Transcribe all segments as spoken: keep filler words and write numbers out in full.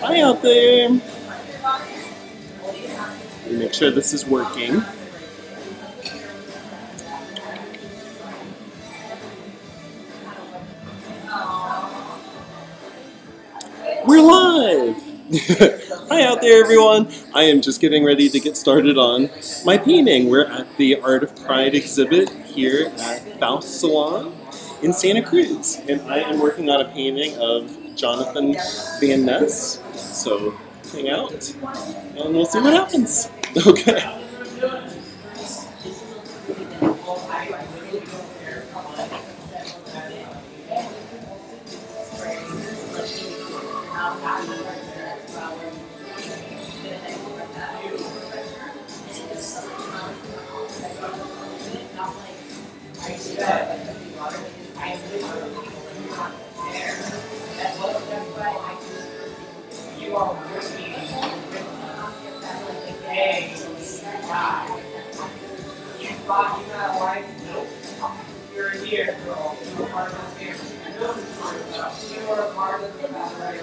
Hi out there. Let me make sure this is working. We're live! Hi out there, everyone. I am just getting ready to get started on my painting. We're at the Art of Pride exhibit here at Faust Salon in Santa Cruz. And I am working on a painting of Jonathan Van Ness. So hang out and we'll see what happens. Okay. You're here, girl. You're part of the family. You are part of the family.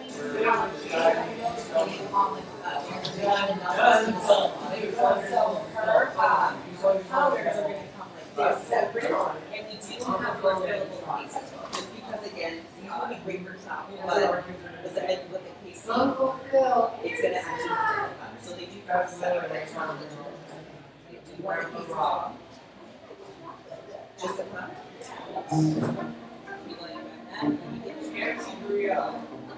And we do have more available pieces, just because again, these will be great for shop, but with the with the case, it's gonna actually be fun. So they do have separate next one. They do want a piece raw. Just a cup. You lay it back that, and you get the air to breathe out.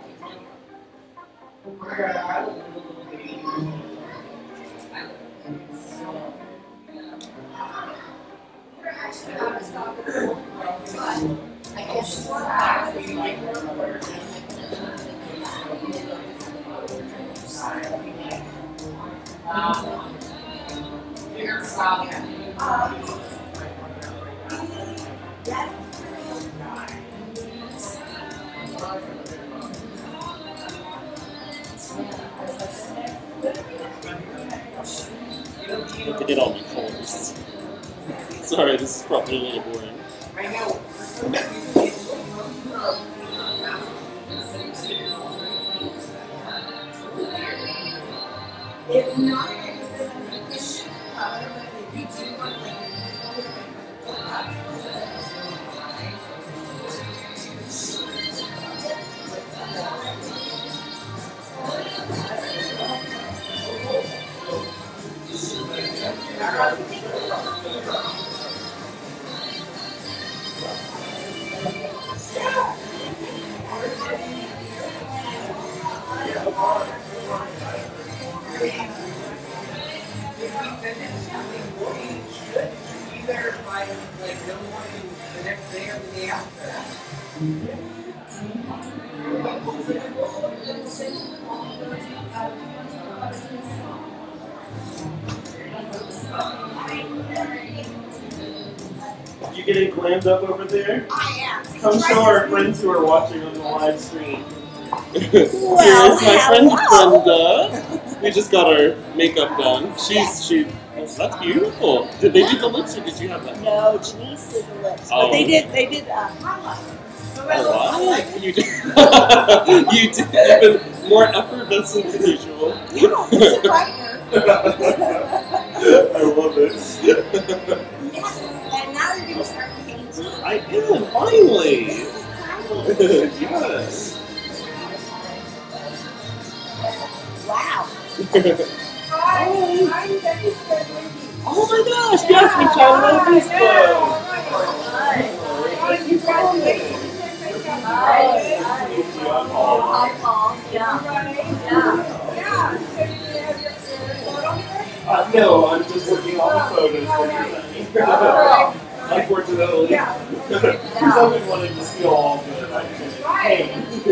I guess bigger style. Look at all my colors. Sorry, this is probably a little boring. If not, You getting glammed up over there? I am. Come show our friends who are watching on the live stream. Here's Well, my friend hello. Brenda. We just got our makeup done. She's Yes. she. That's beautiful. Did they do the lips or did you have that? No, Denise did the lips, Oh. but they did. They did uh, highlight. Oh, what? You did. You did even more effervescent than usual. You don't listen right I love it. Yes, and now you're going to start painting. I am finally. Yes. Wow. Oh my gosh! Yes, we chatted on Facebook. Hi, Paul. Yeah. Yeah. Uh, no, I'm just working on the photos that you're sending. Unfortunately. I've been wanting to steal all the pain.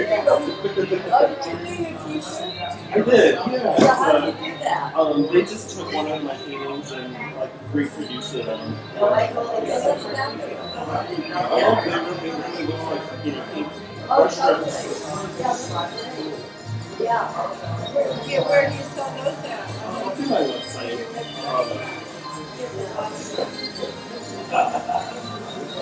I did, yeah. So how did you do that? Um, they just took one of my paintings and like reproduced it. Um, Oh, like, well, it's such a oh, they really, really look like, you know, paint. Oh, totally. Yeah. Where, where do you sell those at? Uh, I'll do my website.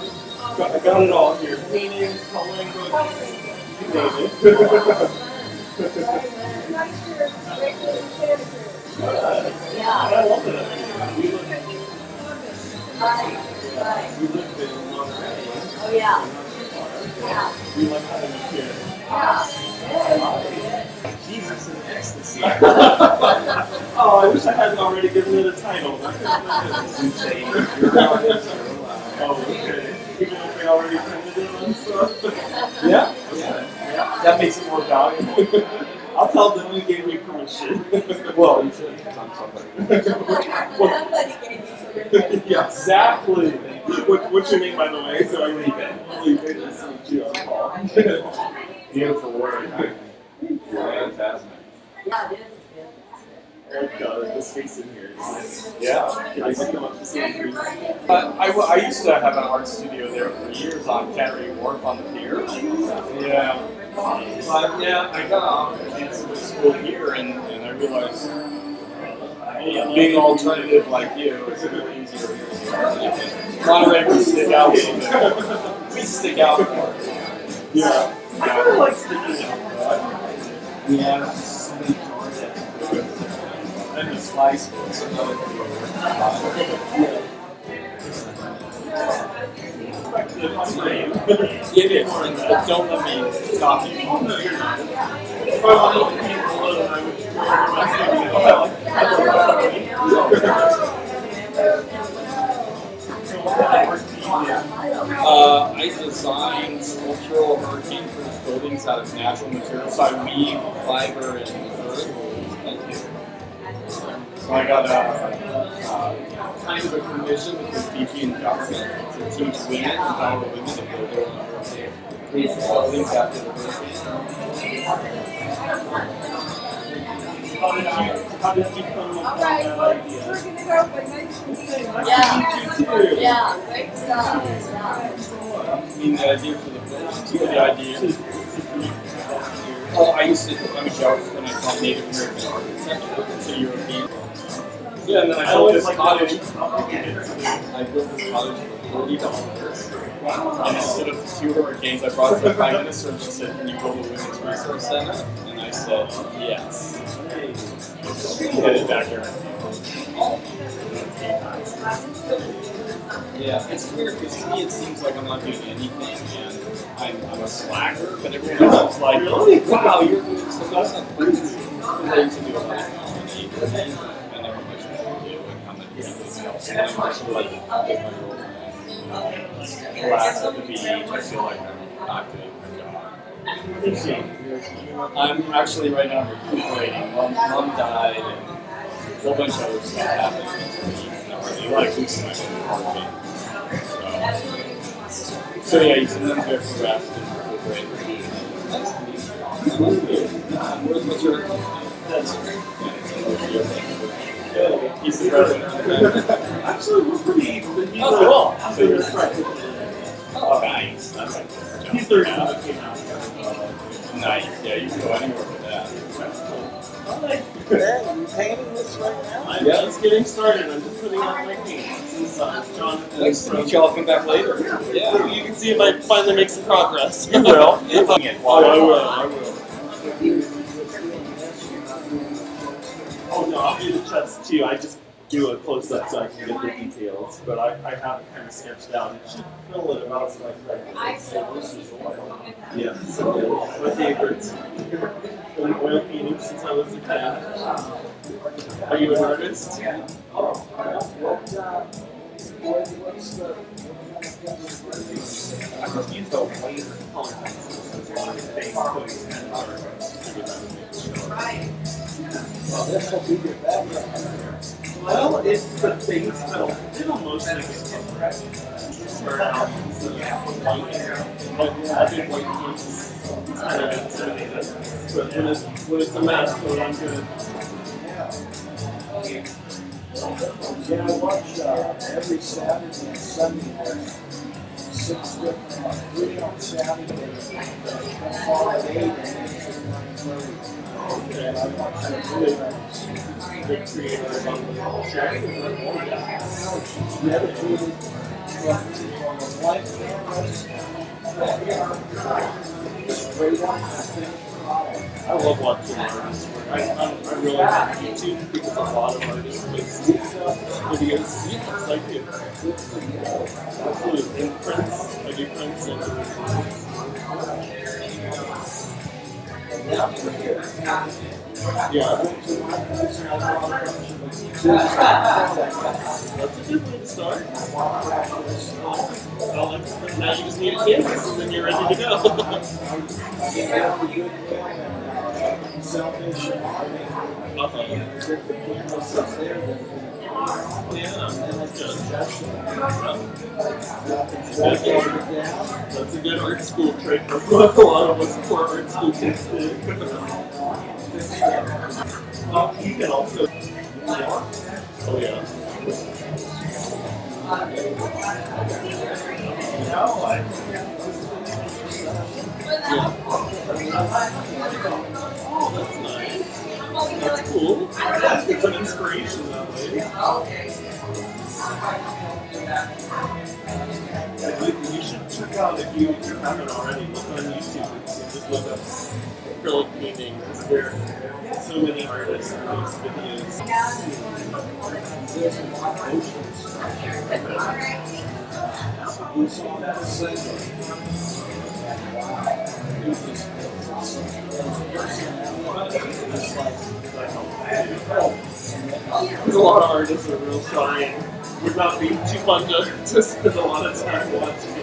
Uh, I got it all here. Painting, coloring books, you name it. I love it. We lived, Right, right. we lived in Monterey. Oh, yeah. Yeah. We like having a kid. Yeah. Jesus in ecstasy. Oh, I wish I hadn't already given it a title. Oh, okay. Even if they already printed it and stuff. Yeah? Yeah. That makes it more valuable. I'll tell them you gave me permission. Well, you should have done something. Somebody gave you permission. Yeah, exactly. What, what's your name, by the way? So I leave it. Leave it. Nice to meet you on call. Beautiful work. Fantastic. Yeah, it is. Oh God, this space in here. Yeah. Can I see come up to Santa Cruz? Uh, I, w I used to have an art studio there for years on Cannery Wharf on the pier. Yeah. But yeah, I got off into the school here and, and I realized being alternative like you is a little easier here. Monterey, we stick out a little bit. We stick out more. Yeah. I kind of like sticking out. Yeah. And the slice was another thing. It is, but don't let me stop you. Oh, no, you're not. If I wanted to be alone, I would So what kind of work do you do? Uh, I designed sculptural hurricane proof buildings out of natural materials. So I weave fiber and earth. So I got a, uh, kind of a commission with the Fijian government to teach women, empower women to build their own proof buildings after the hurricane. How did you, how did you come up with that idea? Yeah. Yeah, great stuff. Yeah. I mean, the idea for the buildings, the idea. Oh, I used to, I'm a geographer and I taught Native American architecture to European. Yeah, and then I I built always this like cottage. that. I built this cottage for forty dollars. And instead of two hurricanes, I brought it to the Prime Minister and she said, "Can you build a women's resource center?" And I said, "Yes." Headed back here. Yeah, it's weird because to me it seems like I'm not doing anything and I'm, I'm a slacker, but everyone else is like, Really? "Wow, you're doing so that's not crazy." Because I used to do a lot of comedy and I never much to do and I'm not doing anything else. And I'm actually like, with my girlfriend, relax at the beach, I feel like I'm not doing my job. I'm actually right now recuperating. Mom, mom died and a whole bunch of other stuff happened. You like losing my apartment. So, so yeah, you sometimes go for rest and recuperate. Nice to meet you. Where's my shirt? That's He's the president. Actually, we're pretty. He's Oh, cool. a, so you're right. Oh, nice. That's like He's thirty when it came out. nice. Yeah, you can go anywhere with that. Yeah, you painting this right now? I'm Yeah. just getting started. I'm just putting out my paint. This is uh, Jonathan. Nice to from- meet you. I'll come back later. Yeah. You can see if I finally make some progress. You will. Oh, I will. I will. Oh no, I'll do the chest too. I just do a close up so I can get the details. But I, I have it kind of sketched out. It should fill it about like right. So this is oil. Yeah. So my favorites. Been oil painting since I was a kid. Are you an artist? I just use the laser color pencils as one of the things. Well, this will be your bag. Well, it's the things that it'll mostly start out as white, I think white paint is kind of intimidating. But when it's, when it's a mess, so I'm good. Yeah, I watch uh, every Saturday and Sunday. There's six different, uh, three on Saturday, four at eight, and six at nine thirty. Okay, I watch it really nice. Good creators on the track. Dedicated from on the white cameras, straight on, I think, I love watching artists work. I, I'm, I'm really on YouTube because a lot of artists post videos. Yes, I do. Absolutely. And Prince, I do Prince and yeah. That's a good way to start. Well, like, now you just need a canvas and then you're ready to go. Selfish. Uh-huh. Yeah, that's good. That's a good art school trick. That's what a lot of us poor art school kids do. Um, you can also. Oh yeah. Oh, that's nice. That's cool. It's an inspiration that way. You, you should check out, if you, if you haven't already, look on YouTube and just look up acrylic painting, because there are so many artists in those videos. There's a lot of artists that are real shy and would not be too fun to, to spend a lot of time watching.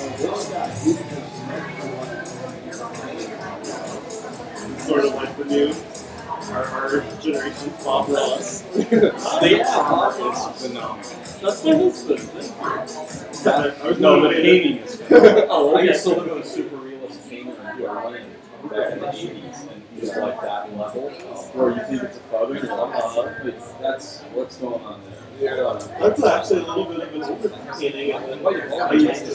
It's sort of like the new, our, our generation Bob Ross. They are phenomenal. That's my husband. Thank you. No, the painting is phenomenal. Oh, okay. I used to look at a super realist painter and do a running back in the eighties, and he's like that level where you think it's a photo, you're like, uh, it's, that's what's going on there. Yeah, that's actually a little bit of a different painting. And then I used to.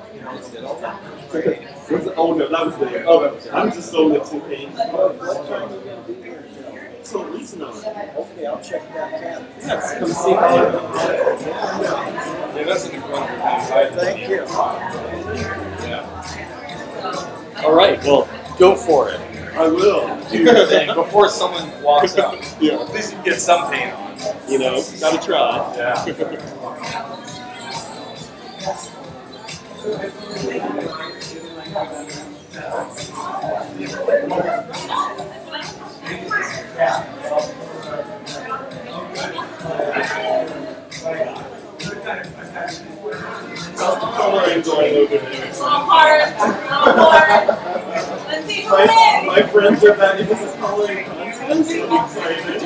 Oh no, that was there. Oh, I'm just so mixing paint. So Lisa knows. Hopefully I'll check that out. Yes, come see how. Yeah, that's a good one. Thank you. Yeah. All right, well, go for it. I will. Do your thing before someone walks out. Yeah. At least you can get some paint on. You know, gotta try. Yeah. Coloring going over there. Little heart, little heart. Let's see who My, wins. my friends are back into this coloring contest. I'm excited.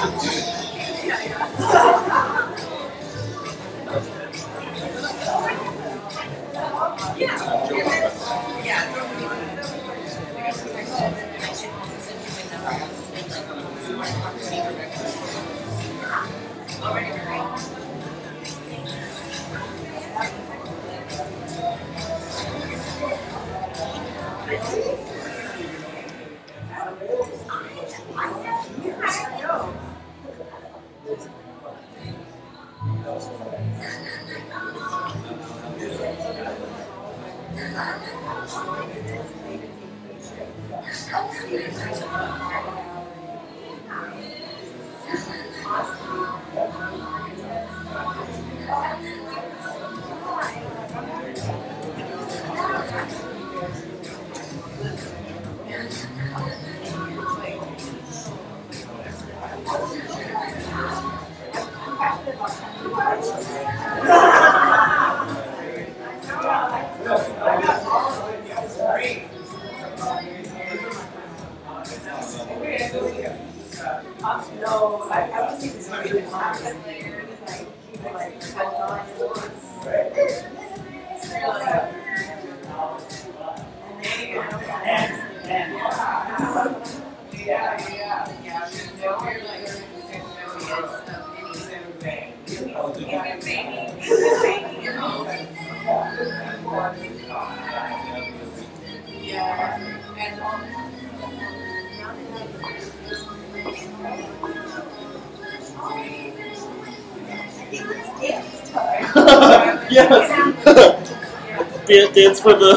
Yes. Dan- dance for the.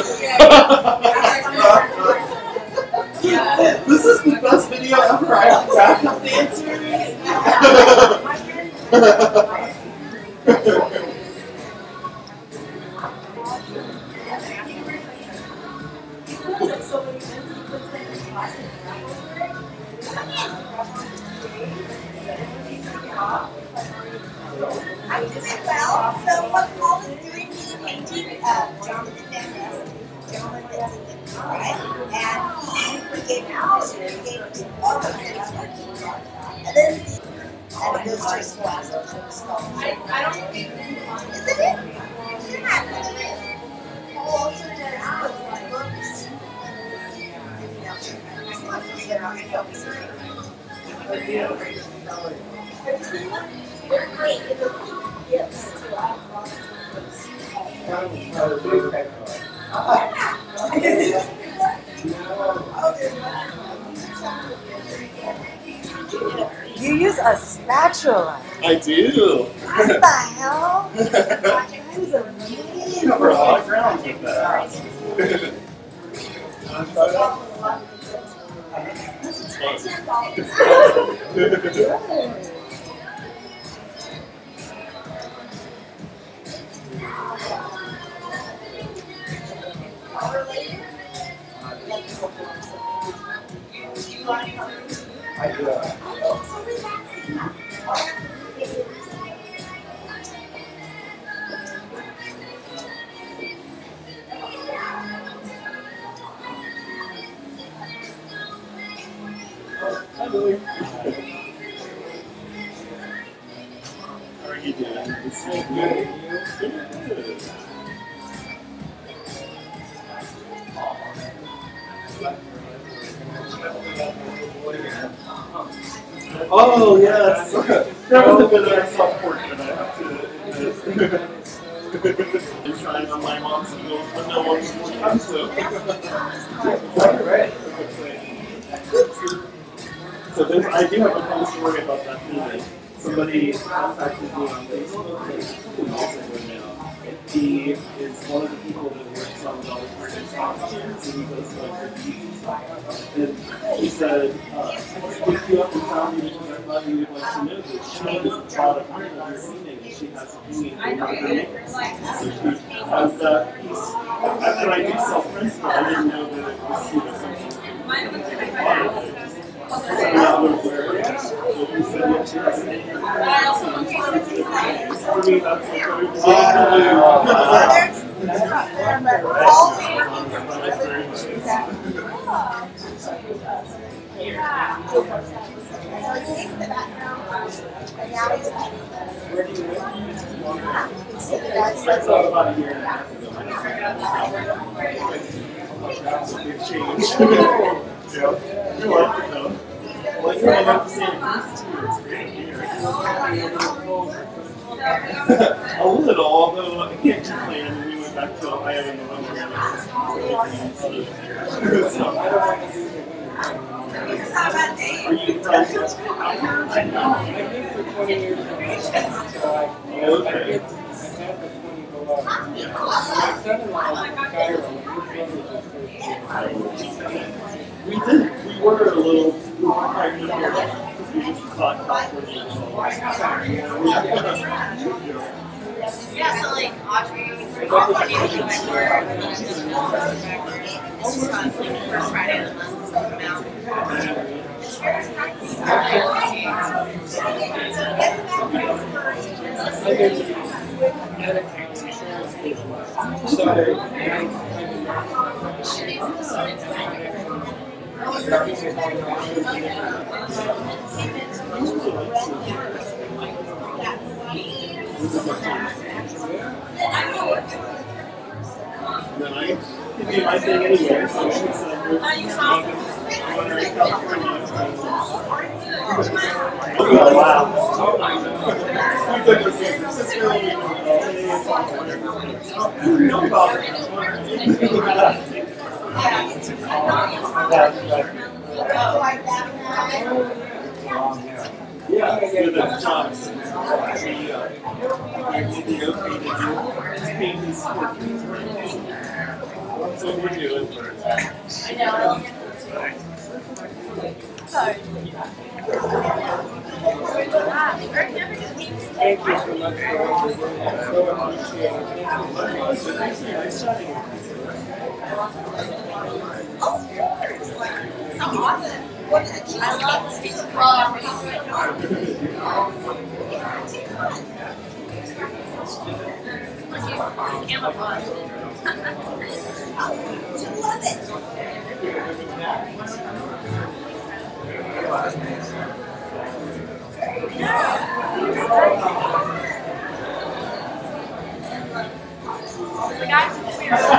This is the best video ever. I have backup dancers. I'm doing well. So what Paul is doing, he's painting uh, Jonathan Van Ness. Gentleman that's in the right? And he gave permission, he gave two photos that he's working on. And then the, and it goes to his class or to his school. I don't think isn't it? Yeah. Paul also does books. They're great. Yes. You use a spatula. I do. What the hell? That is amazing. You cover a lot of ground with that. I do. Hi, Billy. How are you doing? It's so good. Good. Oh, yes. That was a bit of a self-portrait, I have to admit. I'm trying on my mom's skills, but no one's watching, so. Right. So there's, I do have a fun story about that painting. Somebody contacted me on Facebook, and also now. He is one of the people that works on all the artist costumes, and he does like reviews. And he said, uh, I picked you up and found you because I thought you would like to know that she brought a print of your painting, and she has a painting in her makeup. So she has that piece. After I do sell prints, but I didn't know that it was, you know, something that so now we're wearing it. So he said, yeah, she has a painting. For me, that's like a big So take the background. started off about a year and a half ago. It's a big change. Yeah, you like it though. Like when I got to Santa Cruz too, it's great here. A little, although I can't complain. I mean, we went back to Ohio in November and so, are you friends with I know. I've been for twenty years now. So I, okay. I've had the twenty go up. My son-in-law is from Pajaro. We did. We were a little. We were trying to because we just thought California. Yeah, so like Audrey, California is my word. It's just fun. First Friday of the month. Now. I've been at a county insurance business. So I And then I can do my thing anyway, so she's uh, oh, wow. We took the San Francisco, we know about it. Yeah, it's good at jobs. We uh, did the okay to do paint his portraits. That's what we're doing. I know. Sorry. thank you so much for what you're doing. I so appreciate it. Thank you. Nice chatting. Awesome. What is it? I love this camouflage. Love it. The guys who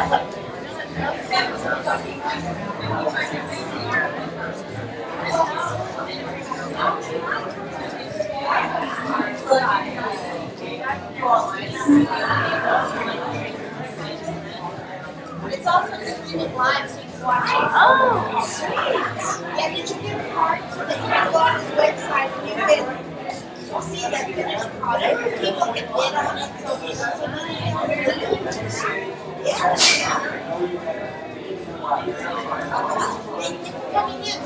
It's also streaming live, so you can watch it. Oh, sweet. Yeah, did you get a card so that you can go on his website and you can see that finished product? People can bid on it, so yeah. Thank you for coming in.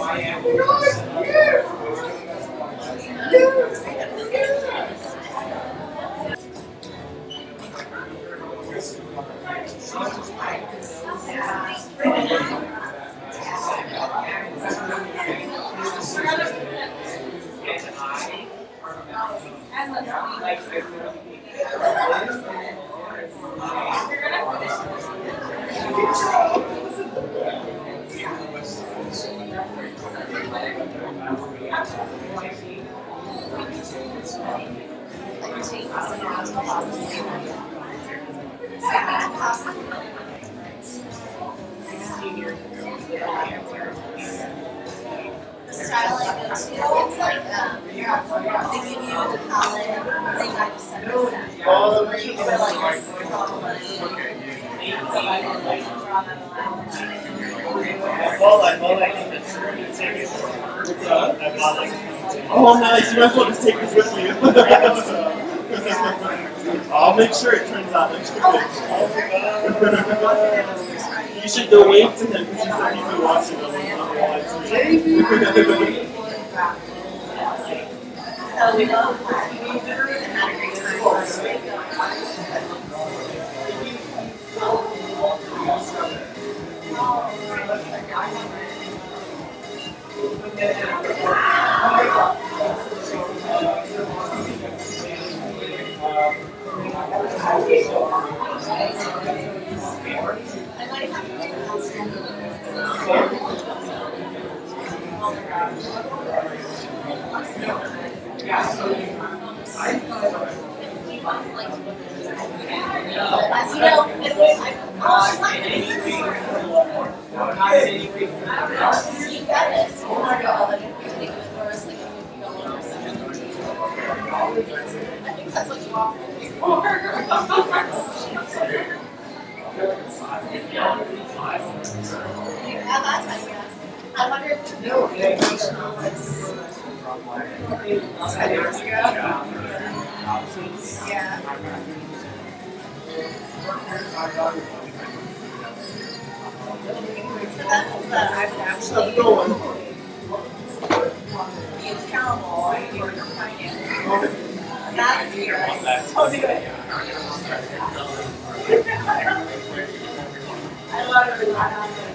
The style I go to, it's like um, they give you the palette, they got you set up. Oh, Or you can like Well, I well, I think it's true to take it. What's that? I bought like. Oh, nice. You might as well just take this with you. I'll make sure it turns out extra good. You should go wave to him because he said he's been watching them on the live stream. So we know we had a great time. I wonder if the new educational was ten years ago. Yeah. So that means that I've actually used accountable for your finance. That's good. Oh, good. I love it.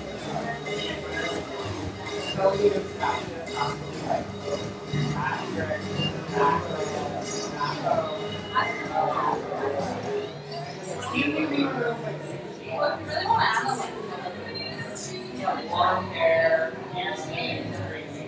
Long hair, piercings, crazy.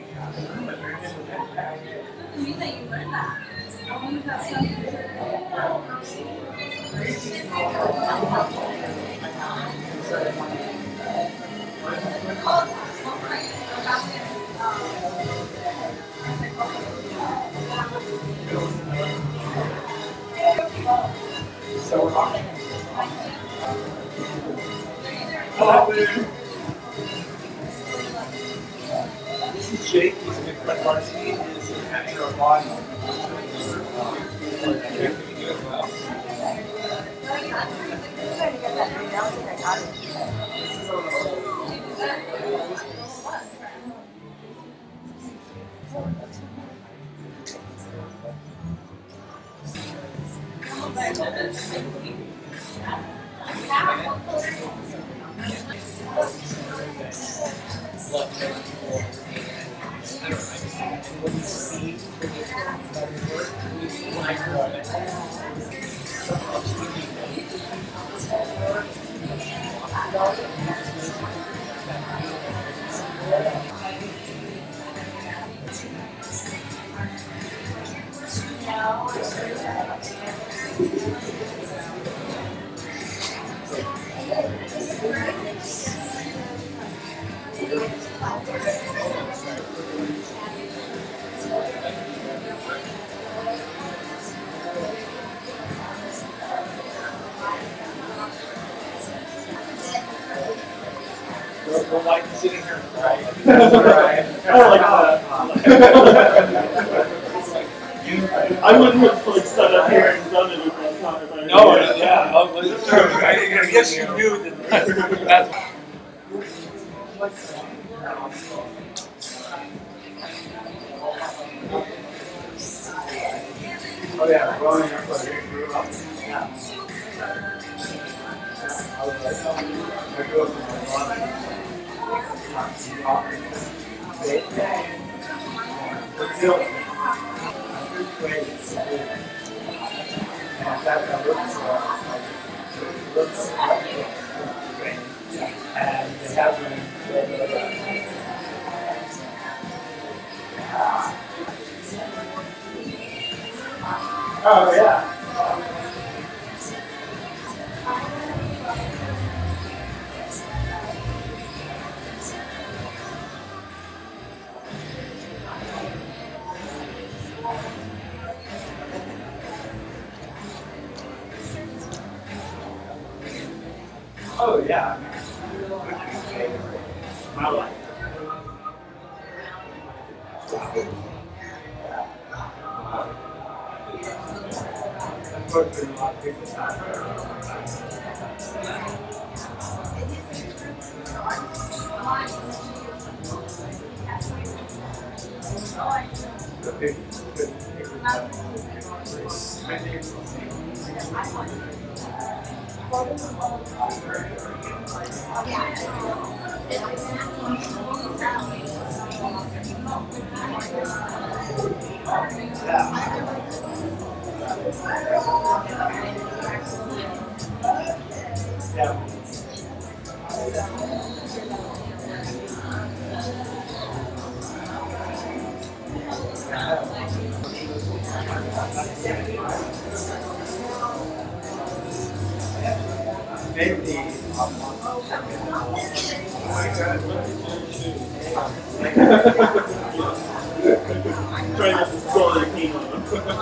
So we're on. Hello. This is Jake. He's a big friend of ours. He is an actor of body. Don't like sitting here and crying. I don't like that. I wouldn't have like sat up here and done it if that's not if I No, yeah, oh, well, it's true. I, I guess you knew that that's. Oh yeah, growing up where you grew up. Yeah. I was like, I grew up in my mom. But still, I'm great. And that I looked for, looks great. And they have been. Oh yeah. Oh yeah. My life. I've worked with a lot of people. The big, good, yeah. Maybe Trying not to spill your paint on them.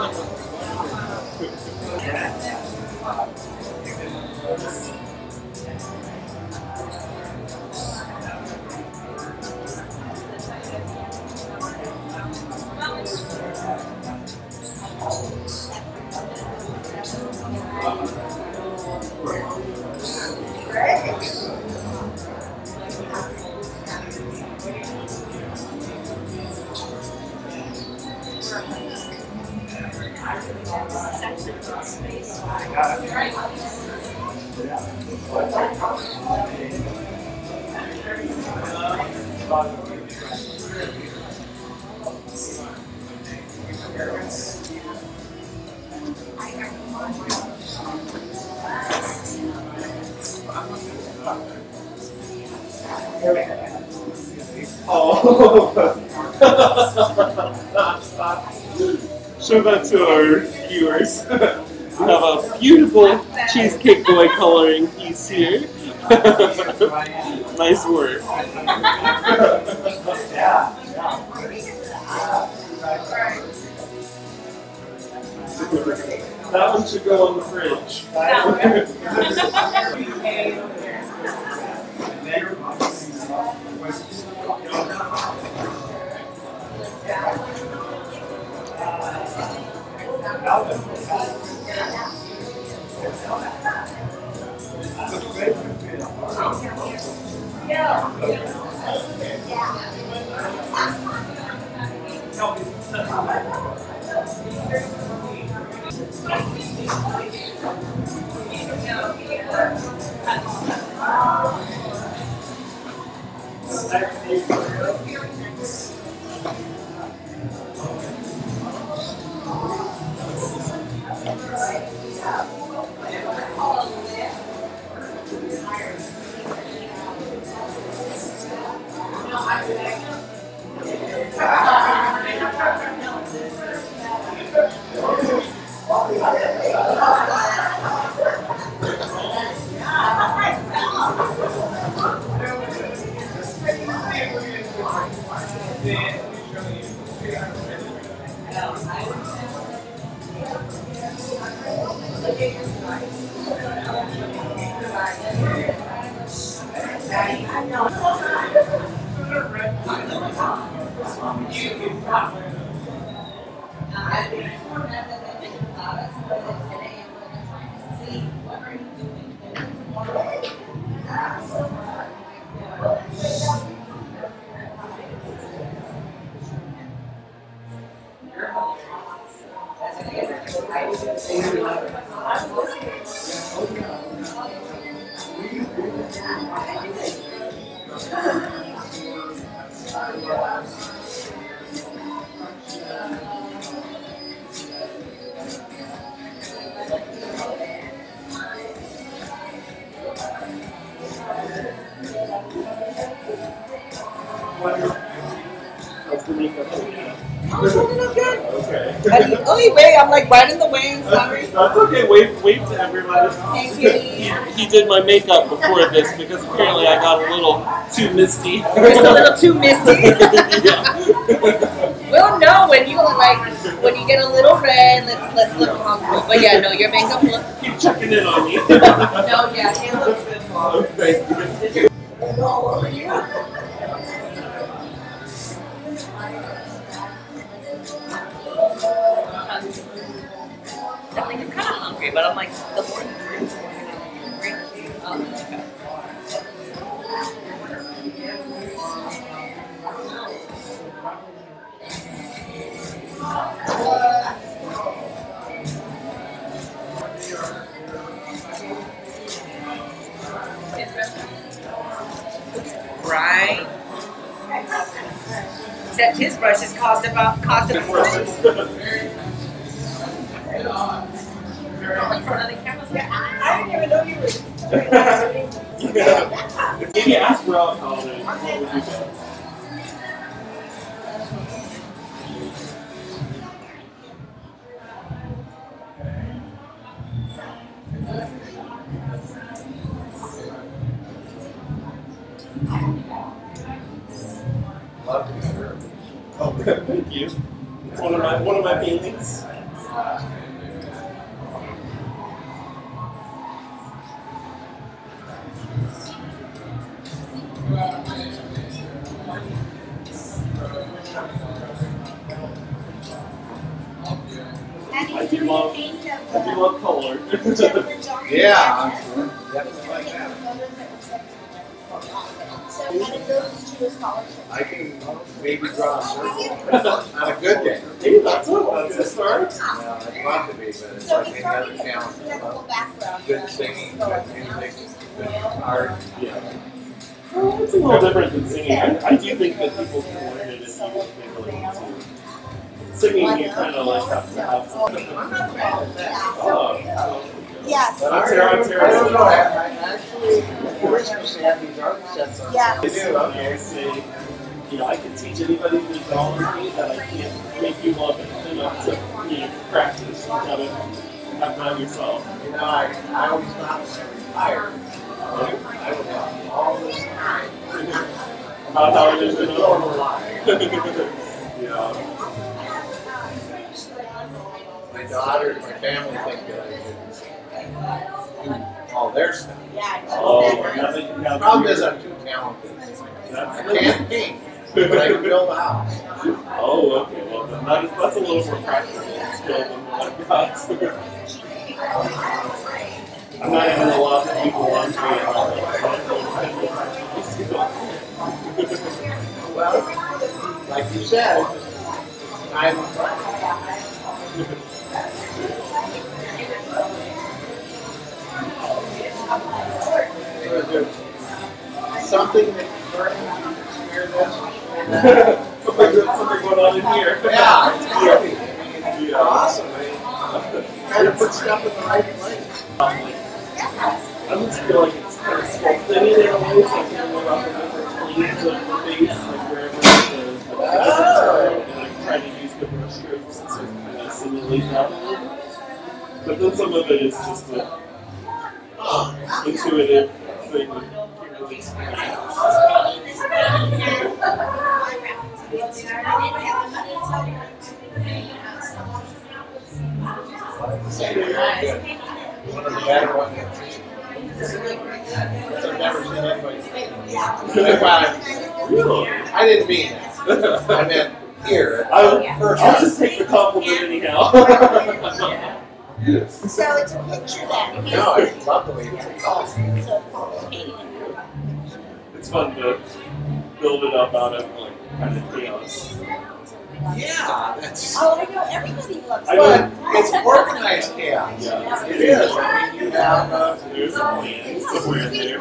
Oh. Show that to our viewers. We have a beautiful Cheesecake Boy coloring piece here. Nice work. That one should go on the fridge. Okay. Oh, wait, I'm like right in the way. Sorry. That's okay. Wave, wave to everybody. Thank you. He, he did my makeup before this because apparently I got a little too misty. It's a little too misty. Yeah. We'll know when you like when you get a little red. Let's let's look comfortable. But yeah, no, your makeup looks. Keep checking in on me. No, yeah, it looks good. Oh, thank you. I think I'm kind of hungry, but I'm like, the more you drink, the more you're hungry. Um, okay. Right? Except his brushes cost about cost about I didn't even know you were. If you ask Rob Collins, what would you say? Love to hear it. Oh, thank you. It's one of my one of my paintings. I do love, I do love color. Yeah. Definitely like that. So how did those two scholarships? I can maybe draw a circle on a good day. Hey, that's a, that's a start. Yeah, I'd love to be, but it's So like he's any other probably talent. he has a whole background. Good singing, good music, good art. Yeah. Well, it's a little different than singing. I, I do think that people can learn it if you if they really want to. Singing, you kind of like have to have some. Oh. Yes. But I Let's don't hear it, let's hear it. know, I I actually, we're supposed to have these art sets on. Yeah. They do. Okay. Say, you know, I can teach anybody who's volunteer that I can't make you love it enough to, you know, practice. You gotta have that yourself. You know, I, I always thought when I retired, I would have all this time. About how it is in a Normal life. Yeah. My daughter, my family think that I should do all their stuff. Oh, now that you have The problem is I'm too talented. I can't paint, but I can build a house. Oh, okay. Well, then that is, that's a little more practical skill than what I've got. I'm not even allowed to people on me. Well, like you said, I'm Was there something that you learned when you experienced this? something, something going on in here. Yeah, it's really, I mean, Yeah. awesome. I mean, trying to put stuff in the right place. I just feel like it's kind of sculpted in a way, so I can move up the different planes of the face, like wherever the, the Oh. and I try to use the brush strokes to kind of simulate that a little bit. But then some of it is just the intuitive thing that you really experience. One of the better ones. I've never seen anybody. That's why I- Really? I didn't mean that. I meant here. I'll, First I'll just take the compliment anyhow. So it's a picture then. No, I love the way you talk. It's fun to build it up out of like kind of chaos. Yeah, that's. Oh, I know, everybody loves I But it. it's organized chaos. Yeah. It is. I mean, you have uh, There's a plan somewhere in there.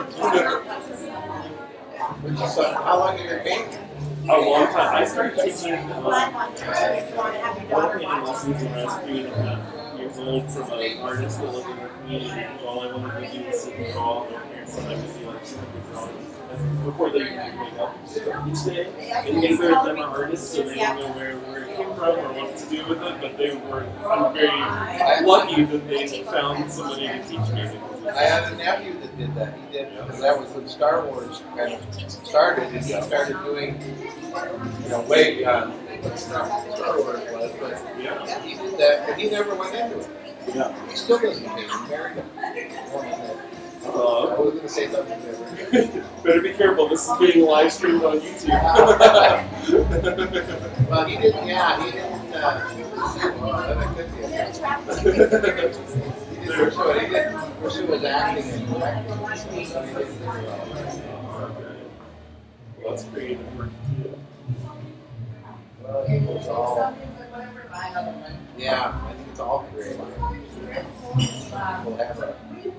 which is, uh, how long have you been painting? A long time. I started taking um, If you want to have your water daughter painting watch lessons when I was three and a half years old from an artist that lived in our community. All I wanted to do was sit and draw. My parents said I could do like super drawings before they would wake up each day. And neither of them are artists, so they didn't know where, where it came from or what to do with it. But they were. I'm very lucky that they found somebody to teach me. I had a nephew that did that. He did, because that was when Star Wars kind of started, and he started doing, you know, way beyond what Star Star Wars was, but Yeah. he did that, but he never went into it. Yeah. He still doesn't paint. He's married a woman that, I Uh, was going to say something different. better be careful. This is being live streamed on YouTube. Well, he didn't, yeah, he didn't, uh, well, that could be a He didn't pursue it. He didn't pursue his acting and directing. So he didn't do well. Well, that's creative work too. Well, it was all, yeah, I think it's all creative. We'll have a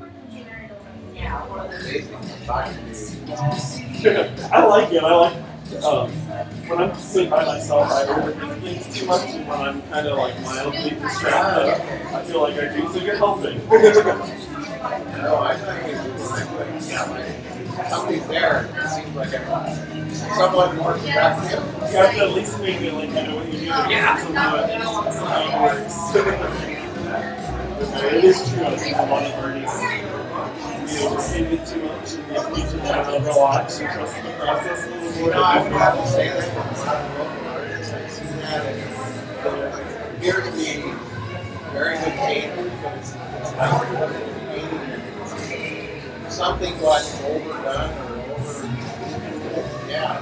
amazing talking to you. I like it. I like um, when I'm sitting by myself, I overthink things too much, and when I'm kind of like mildly distracted, I feel like I do some good helping. No, I thought you were doing yeah, like, somebody's there, and it seems like I'm somewhat more distracted. You have to at least make it like you know what you're doing. Yeah. Somehow it, somehow it works. It is true. I think a lot of artists, you you overthink it too much and you need to kind of relax and trust the process a little more? No, I would have to say that from a lot of local artists. I see that and there appear to be very good painters, but it's, it's not really painting. Something like overdone or over, yeah,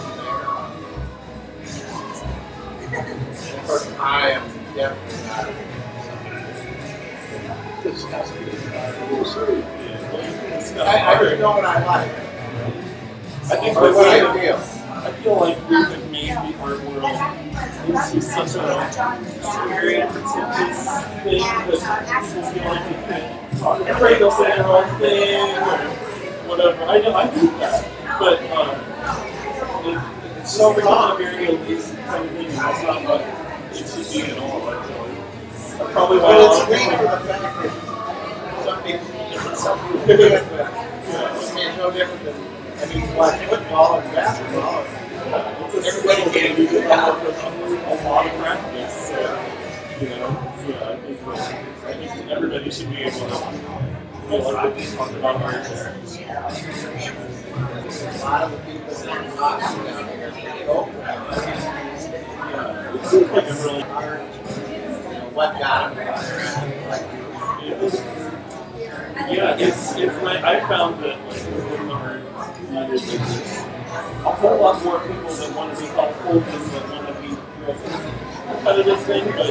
it's there. Of course, I am definitely not. This has to be I, I just know what I like. I think Or that's what I what feel. I feel like we have made the art world into such a very pretentious thing that people feel like they can't talk. They're afraid they'll say the wrong thing or whatever. I know, I think that. But um, it, it's so not a very elite kind of thing. That's not what it should be at all. I feel like. Probably why Well, a it's lot of great people for the fact that some people, some people do it, but yeah, I mean, it's no different than, I mean, like football and basketball. Everybody can do that. a lot of practice. So, you know, yeah, I think, that, I think everybody should be able to feel like they can talk about art there. A lot of the people that are talking down here are pretty open. Yeah, it's like a really What got them? yeah, it's it's like I found that like within the art needed there's a whole lot more people that want to be helpful than that want to be real competitive thing, but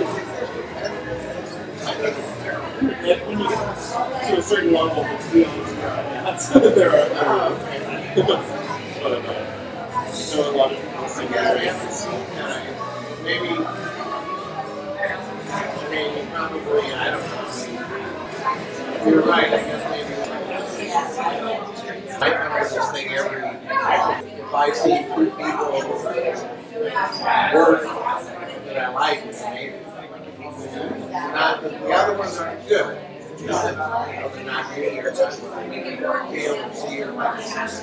like when you get to a certain level, it's the honest that's there are there are but uh, I know a lot of people say Yeah, I haven't seen that. Maybe, maybe, probably, I don't know. You're right, I guess maybe. I cover this thing every, if I see three people work that I like, it's amazing. Not, the other ones aren't good. It's just that, you know, they're not me or not feel or see or like.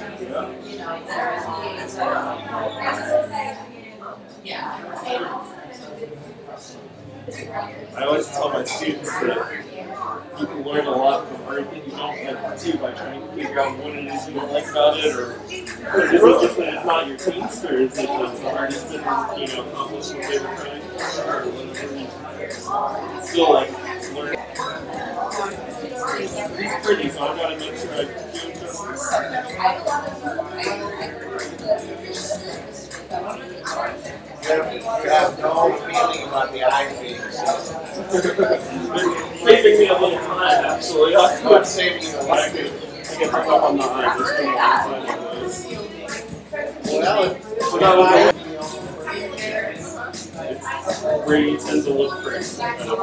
I always tell my students that you can learn a lot from art that you don't like too by trying to figure out what it is you don't like about it, or, or is it just that it's not your taste, or is it just the artist that you know accomplished what they were trying to or whatever. Still like learn. It's pretty, so I've got to make sure I do it justice. You have no feeling about the eyes being seen. Saving me a little time, actually. It's not saving you a I lot. get, I get hung up on the eyes. It's been a long time on those. Well, So that was a, where you tend to look for it.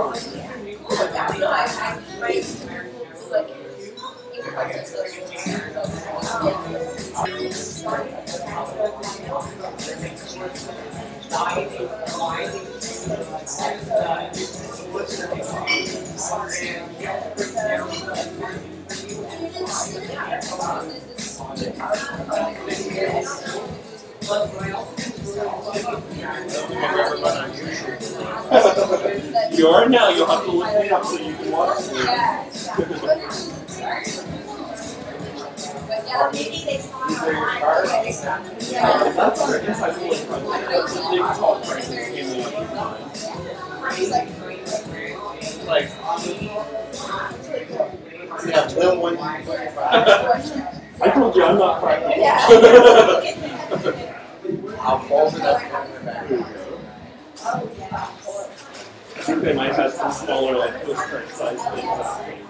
You are now, you'll have to look me up so you can watch it. Or maybe they saw it online. Yeah, that's what I guess I feel like that's a big talk price in the like, yeah, little one. I told you I'm not practical. I'll fold it up and put it back. I think they might have some smaller, like, postcard size things.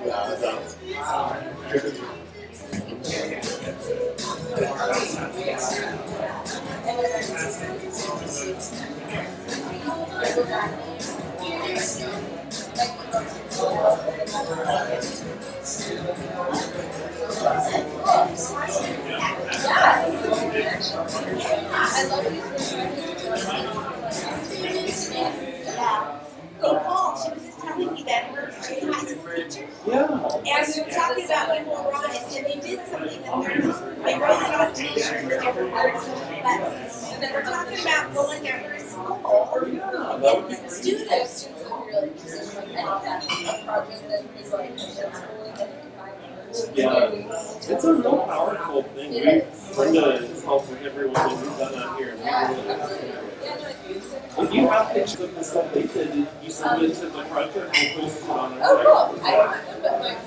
Hey Paul, she was just telling me that her she's a high school teacher. Yeah. And we were talking about when we were on it, and they did something that they're, they wrote it on t-shirts, different words, but and then we're talking about going to her school and the students to Yeah, it's a real powerful thing. We Brenda helps with everyone that we've done out here. If you have pictures of the stuff they did, you send it to the project and we'll post it on our site. Oh, cool. I don't know, but like,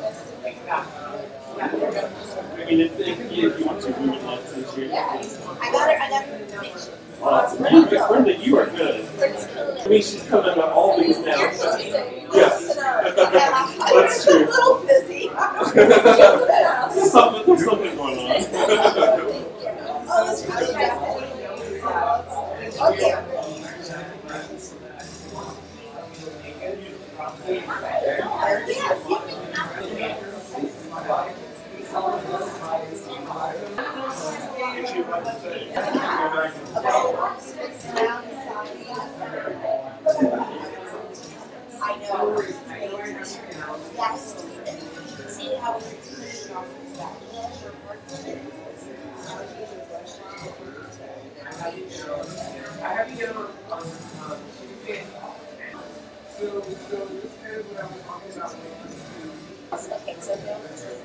I mean, if, if, you, if you want to, we would love to share yeah, that. I got her, I got her information. Awesome. You, Brenda, you are good. I mean, she's coming up all these now. Yes. That's true. A little busy. There's something, there's something going on. Oh, that's really nice. Okay. I know. Yes. See how So, so this is what I was talking about. okay, so this is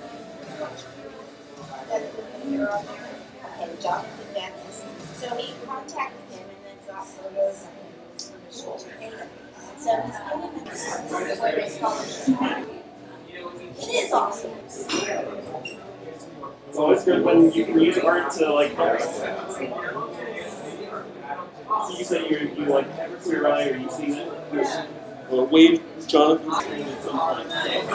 okay, Jonathan Van Ness. So he contacted him and then got photos of him from the data. So he's given him a scholarship. It is awesome. It's always good when you can use art to like help. You said you you like have a clear eye, or you seen it? Well, wave Jonathan's screen at some point.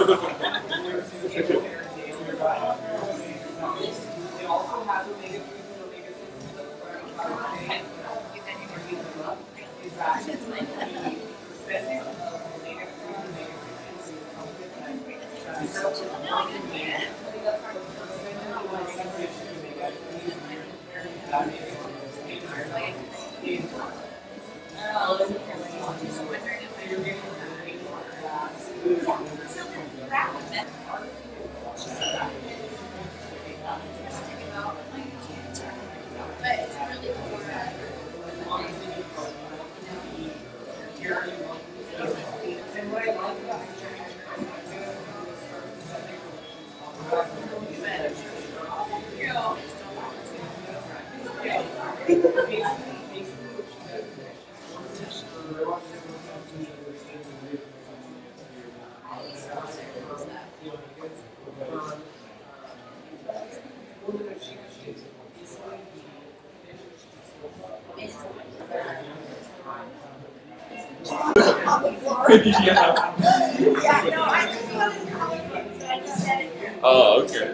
Yeah. Yeah, no, I just wanted to call it, so I just said it here. Oh, okay.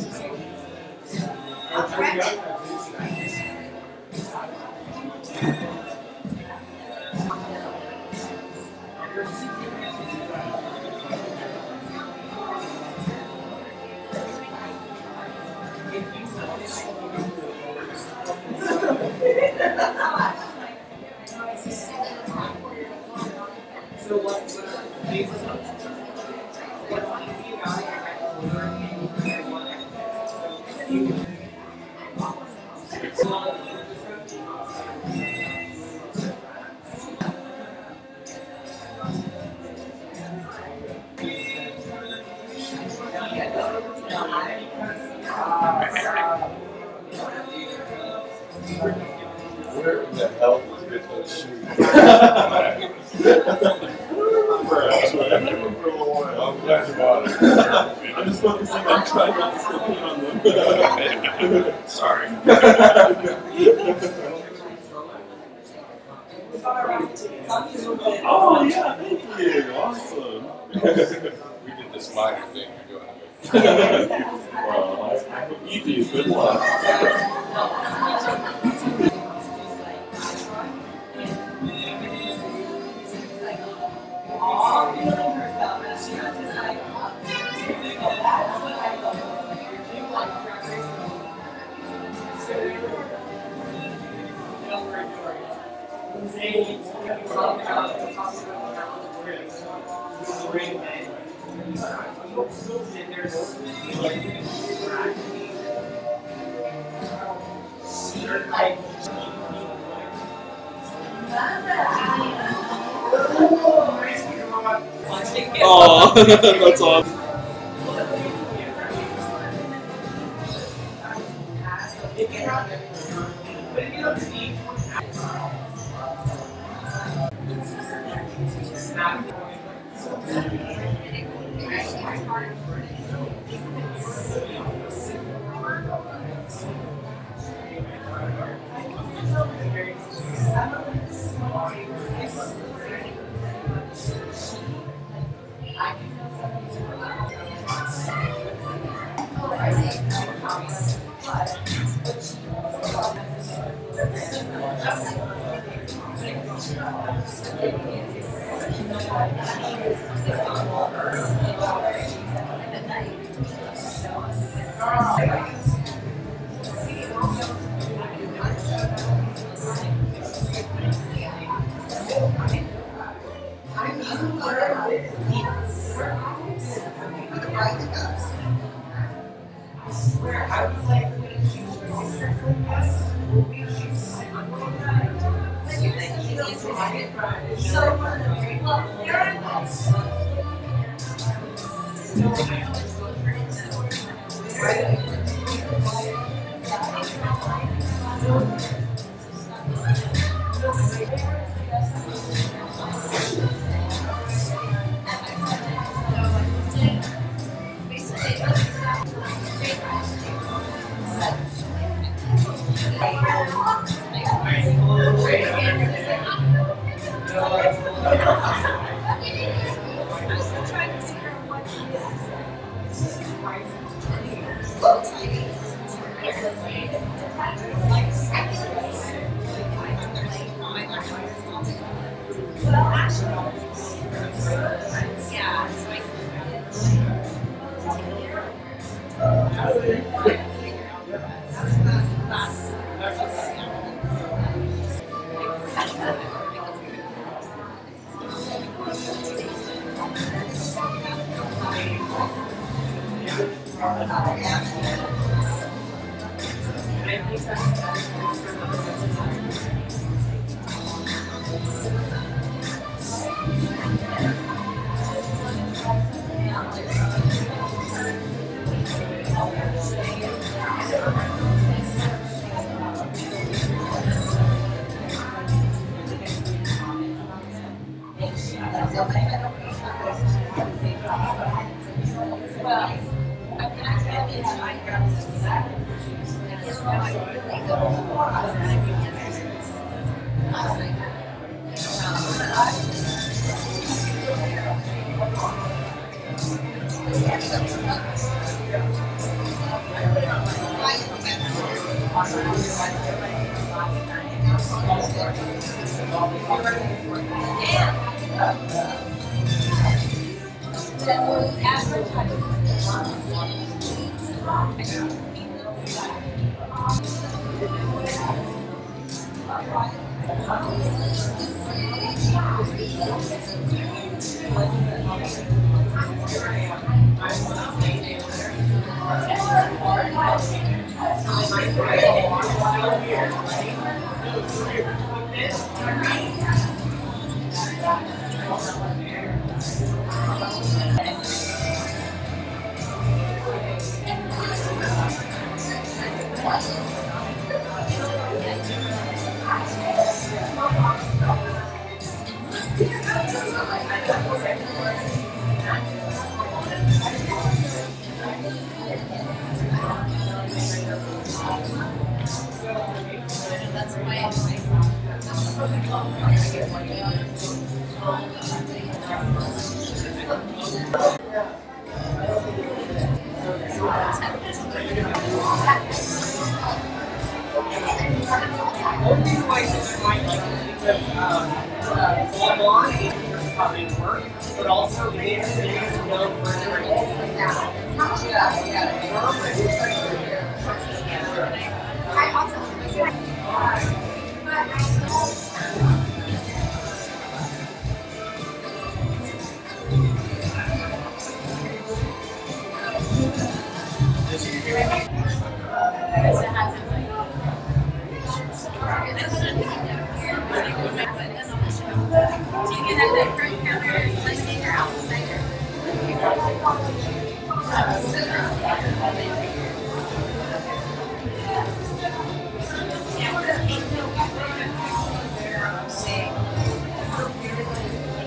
So what, what these what's easy about Where in the hell did you get those shoes? I'm glad you bought it. I'm just focusing on trying not to slip in on them. Sorry. Oh yeah, thank you. Awesome. We did this minor thing you're doing. Well, I hope you do. Good luck. all feeling herself, and she was just like, that's what I love. You want Drag Race? So we were, you know, we're doing it. They talk about the possibility of the ring thing. And there's like, Oh, that's awesome.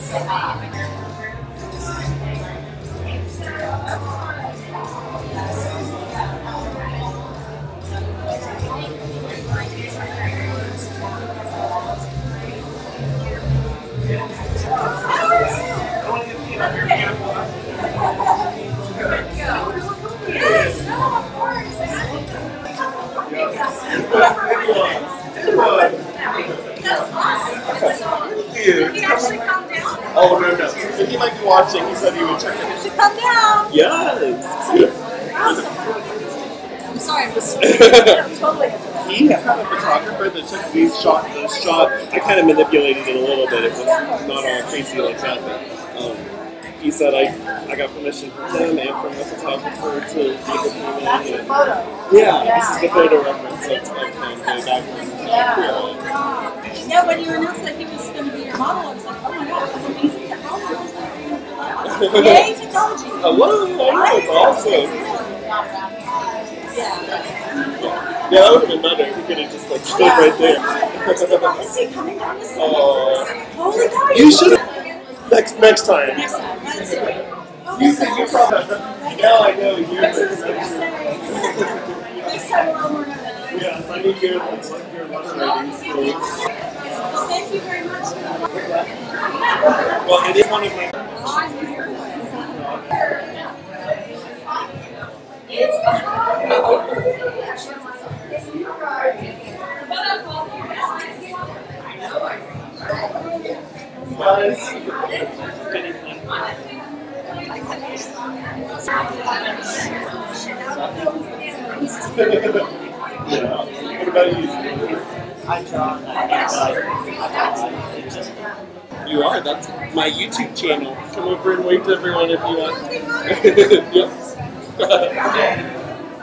Oh, no, no. So he might be watching. He said he would check it. You should come down. Yes. I'm sorry, I'm just totally. He had a photographer that took these shot, this shot. I kind of manipulated it a little bit. It was not all crazy like that, but um, he said I, I got permission from him and from the photographer to take a painting. That's the And, photo. yeah, yeah, this is the photo reference of, of him, the guy from Yeah. Yeah, when you announced that he was going to be your model, I was like, oh my god, that's amazing. Yay, technology. Hello, that's awesome. Yeah. Yeah, that would have been better if he could have just like stood right there. Is he coming down the stairs? Oh. Holy God. You should have. Next, next time. Next time. That's it. You said you probably. Now I know you. I was just going to say. Next time we'll know more about that. Yes, I need your, your letter ratings. Well, thank you very much. Well, it is one of my. Yeah. What about you? I draw. You are. That's my YouTube channel. Come over and wave to everyone if you want. Yep.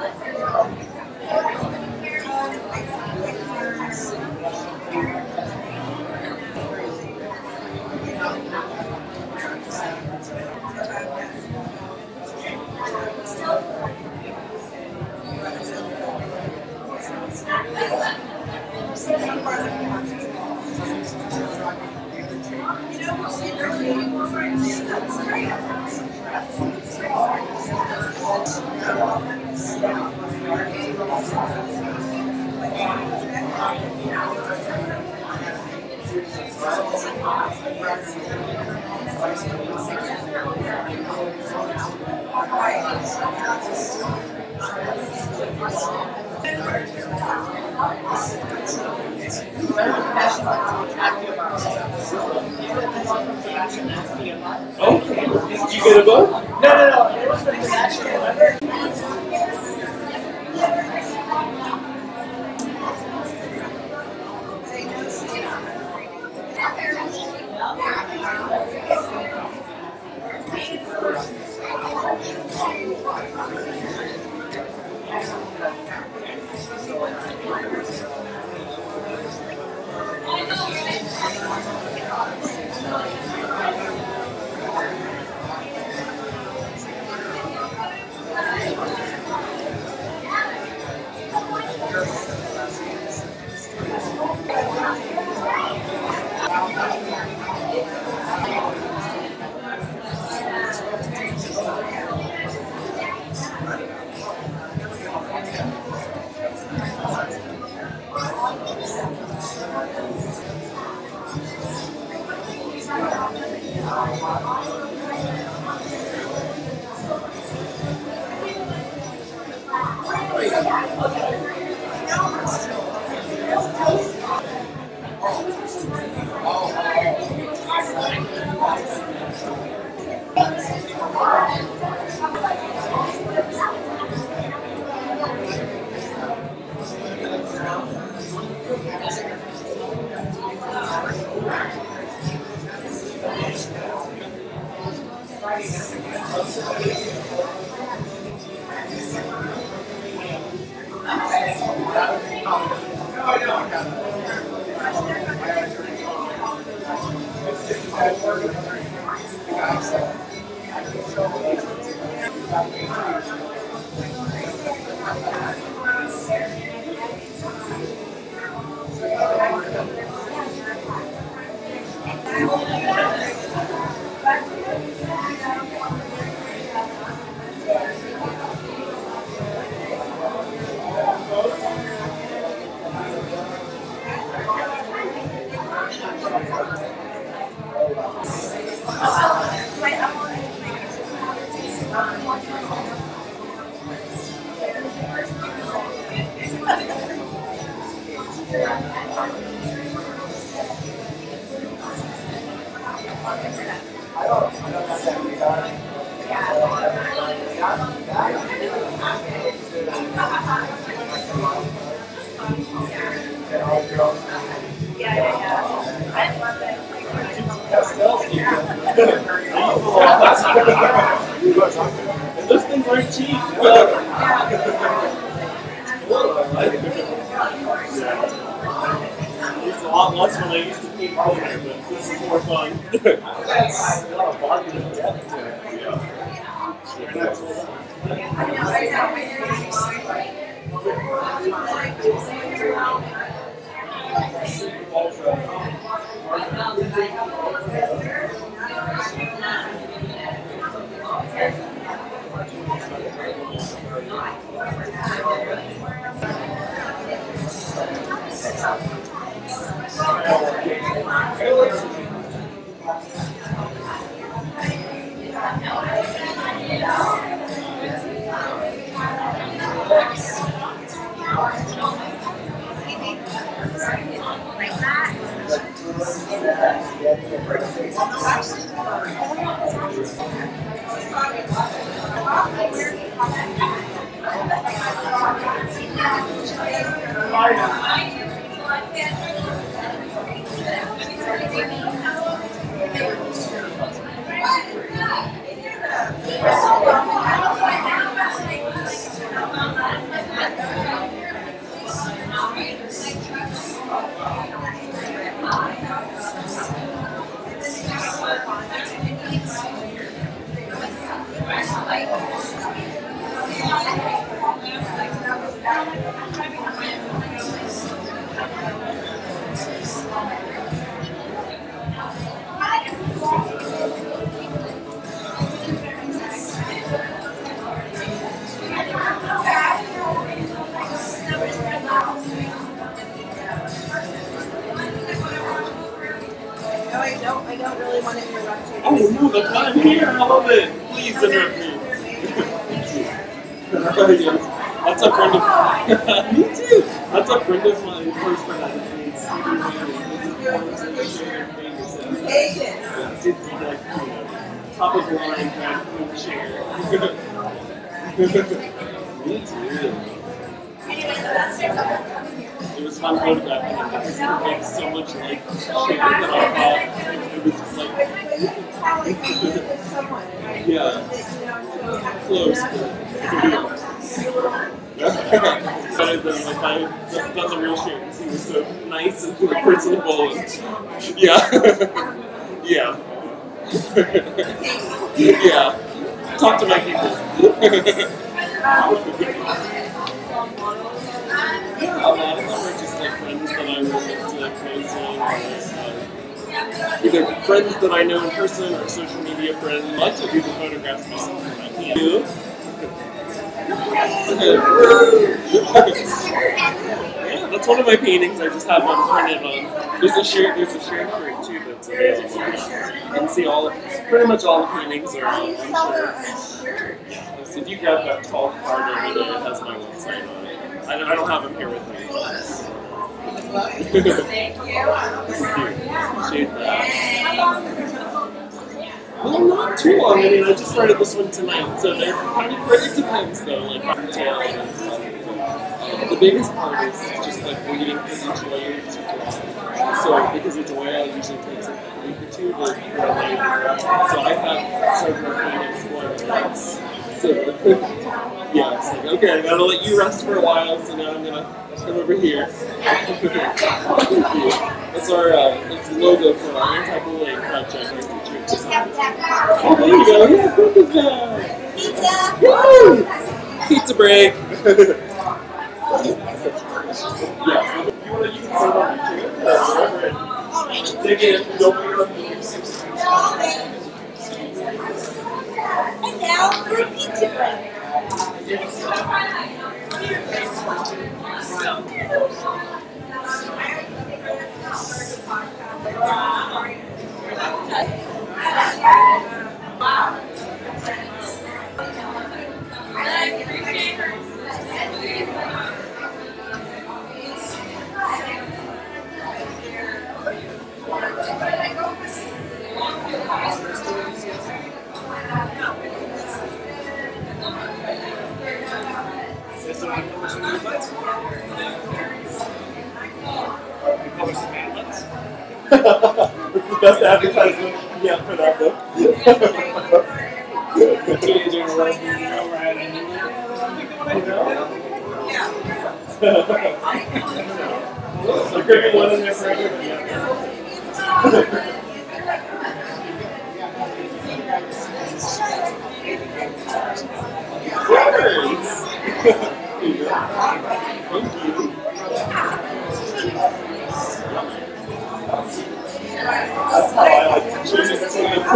Okay. Did you get a book? No, no, no. It was for the connection. Remember? Those things aren't cheap. It's a lot less when I used to paint color, but this is more fun. Oh no, that's why I'm here. I love it. Please interrupt me. That's a friend of me too. That's a friend of mine. First friend I had. It's like top of the line kind of chair. Me too. It was fun photographing it because it makes so much like shit that I thought. It was just like yeah, close. Better than like I've done the real shit because he was so nice and personable and yeah, yeah, yeah. Talk to my people. Yeah, a lot of them are just like friends that I run into like closely, uh, either friends that I know in person or social media friends. I like to do the photographs myself when I can. You? Yeah, that's one of my paintings. I just have one printed on. There's a shirt. There's a shirt shirt too that's available. You can see all, pretty much all the paintings are on shirts. Yeah, so if you grab that tall card over there, it has my website on it. I don't, I don't have them here with me. Thank you. Appreciate that. Well, not too long. I mean, I just started this one tonight, so they're kind of, it depends though, like detail and stuff. Um, the biggest part is just like waiting for each layer to dry. So because it's oil, it usually takes like a week or two to for a layer to dry. So I have several paintings for once. So yeah, it's like, okay, I gotta let you rest for a while, so now I'm gonna come over here. That's our uh, that's the logo for our anti-bullying project. Just have that Oh, there you go. Yeah, pizza. Pizza. Woo! Pizza break. Yeah. You wanna you can sit on your chair. Dig in. Don't make it up. And now for a pizza break. It's the best advertisement yet for that book. Teenager and lesbian girl riding. There could be one in there for everybody. Thank you. That's how I like to choose it.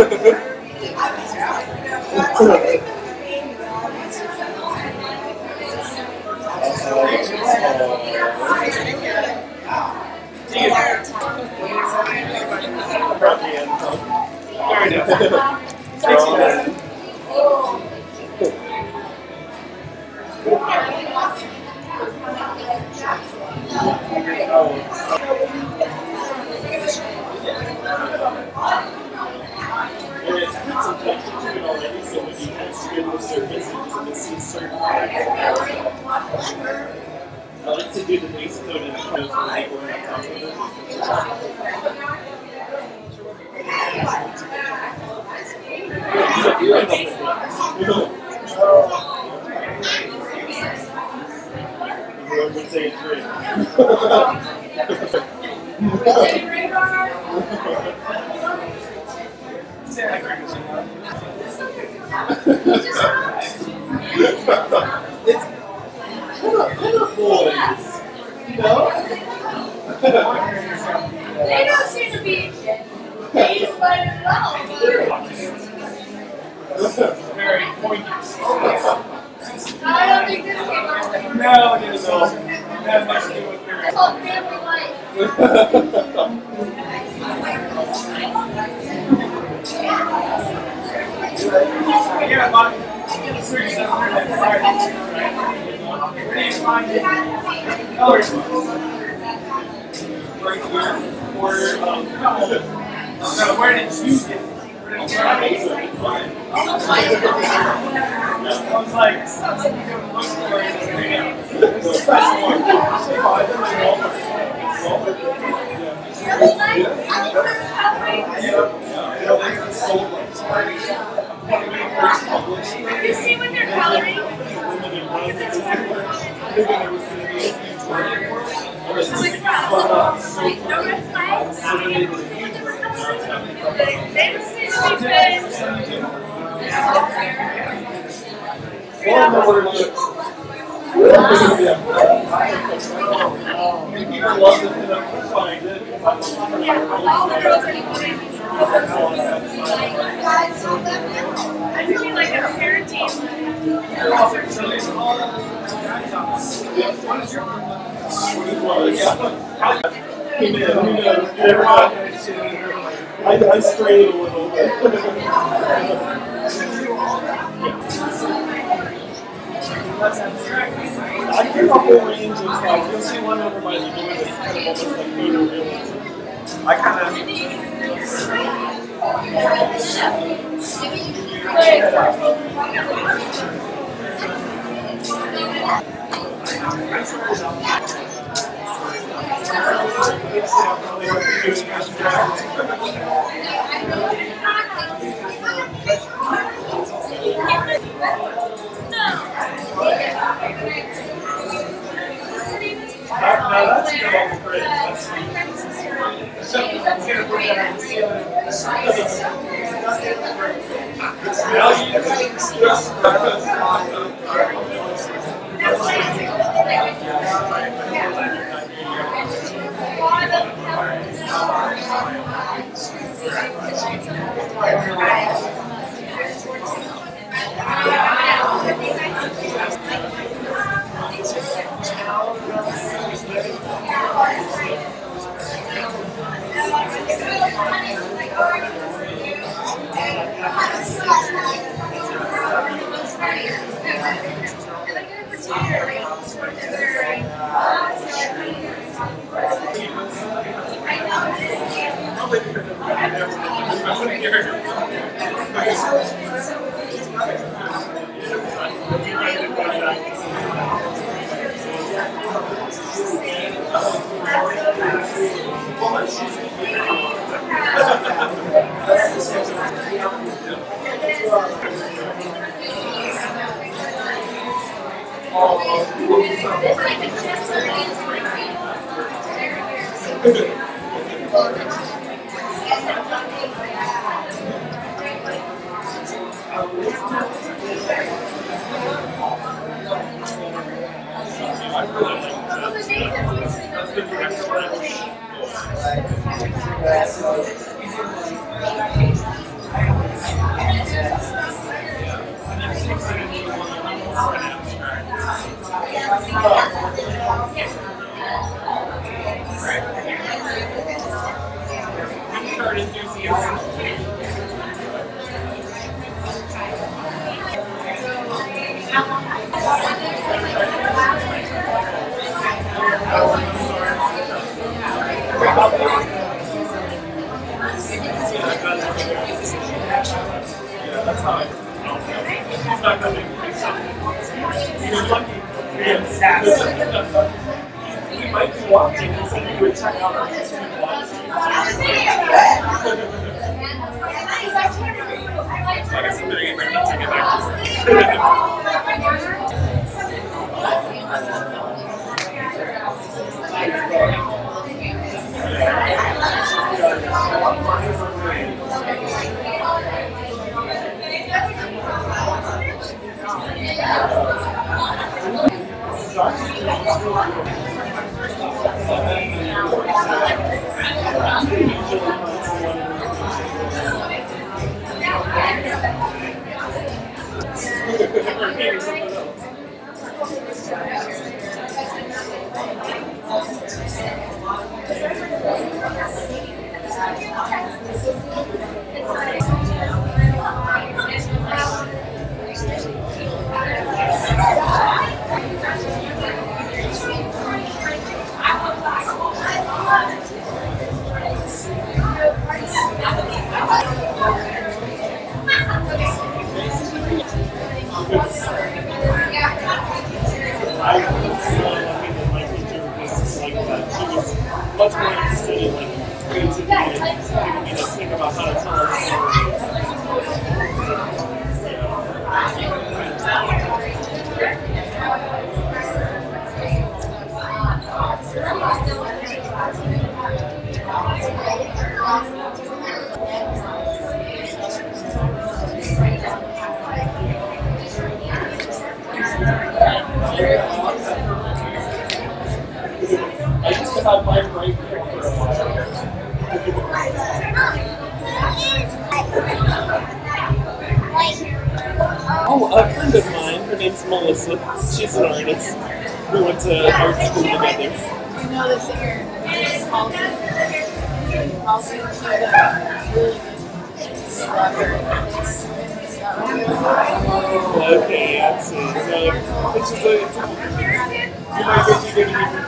I like to do the base coat and it goes when I go on top of it. Everyone would say it's great. It's boys, you know? They don't seem to be phased by it at all. Very pointy. I don't think this came out. No, it is all. That must do with their. It's called family life. Yeah, but it's pretty similar to Friday, right? Where do you find it? Colors. Right here. Or, um, no, where did you get it? Where did you find it? I was like, it's not something you can look for in the video. It's a special one. Oh, I did it all. Family life? I think that's how we Have you seen when they're coloring? No red flags? They don't seem to be fixed. People love it, and I'm find it. All the girls are equally. I really like their parenting. I, I strayed a little bit. I give a whole range of stuff. You'll see one over by the door that's kind of almost like photorealism. I kind of. Well, Oh, a friend of mine, her name's Melissa. She's an artist. We went to art school together. You know the singer, Halsey? Halsey, she's a really good rapper. Okay, I see. So, it's just a, it's a, you might get you good at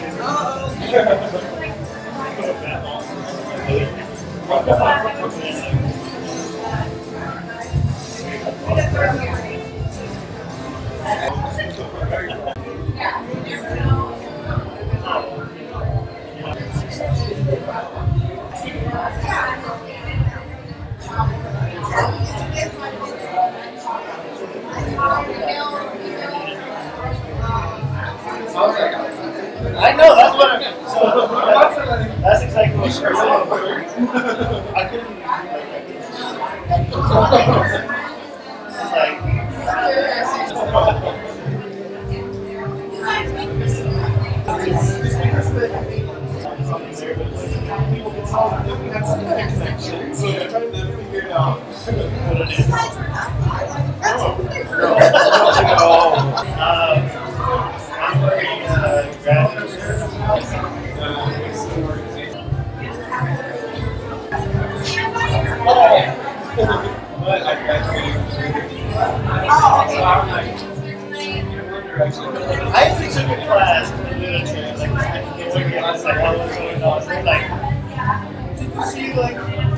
I know, that's what I'm so, that's exactly what she said. I couldn't people can tell that we have some kind of connection, so they're trying to figure it out what it is. I'm wearing a graduate shirt. But I graduated. I actually took a class in literature. Like, I was like, oh, what's going on? They're like, did you see, like,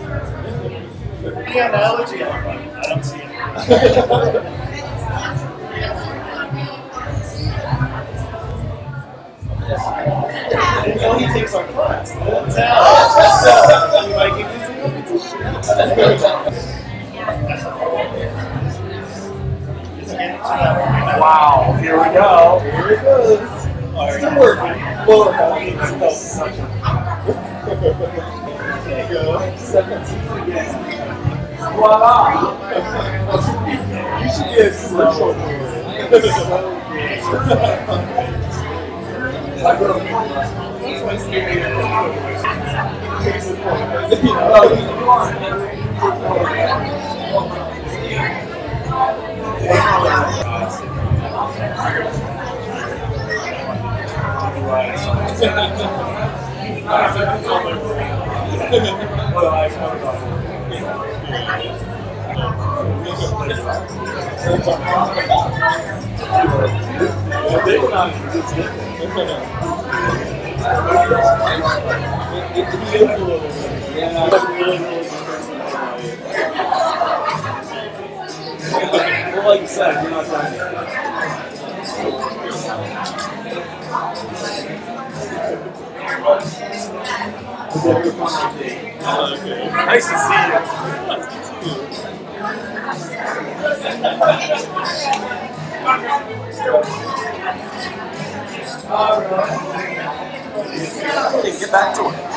the analogy? I'm like, I don't see it. I didn't know he takes our class. I didn't tell. You might give me some Wow, here we go. Here it goes. It's still working. Well, There you go. seventeen again. Voila! You should be a commercial for it. It's so good. I grew up that's why scary. Oh, you are. Well, like you said, you're not done yet. Okay. Nice to see you. Nice to see you. All right. Get back to it.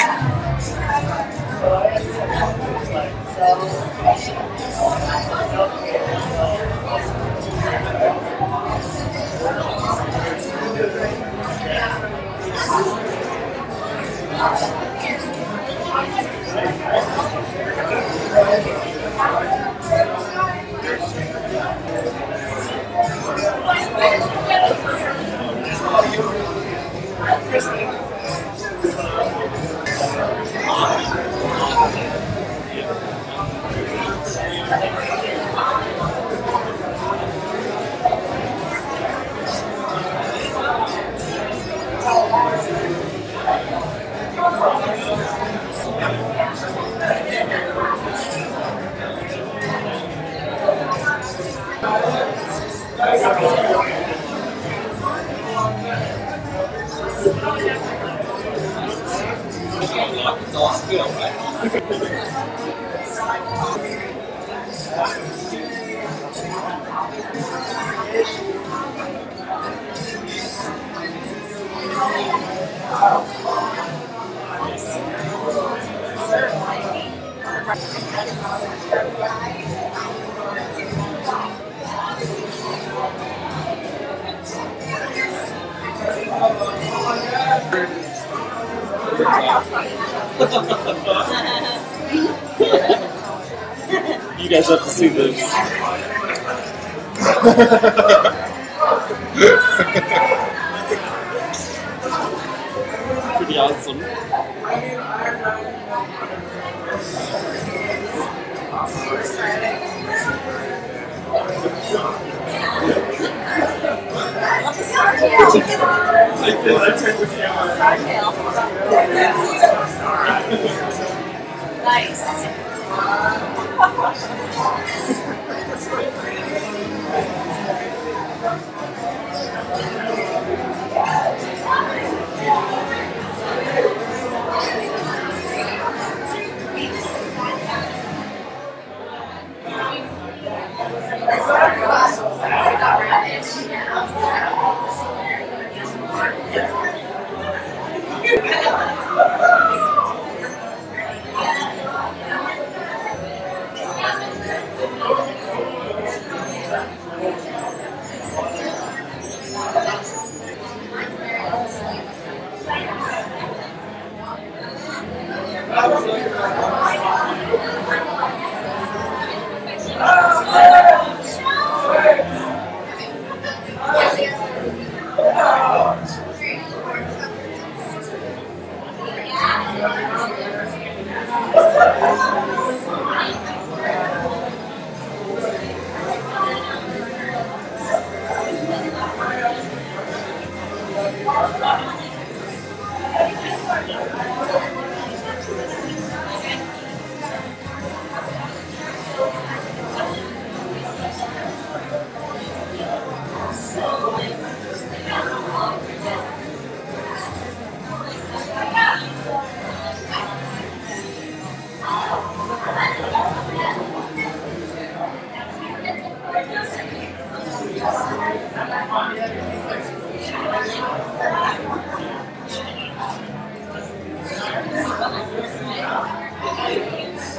You guys have to see this. Pretty awesome. Nice.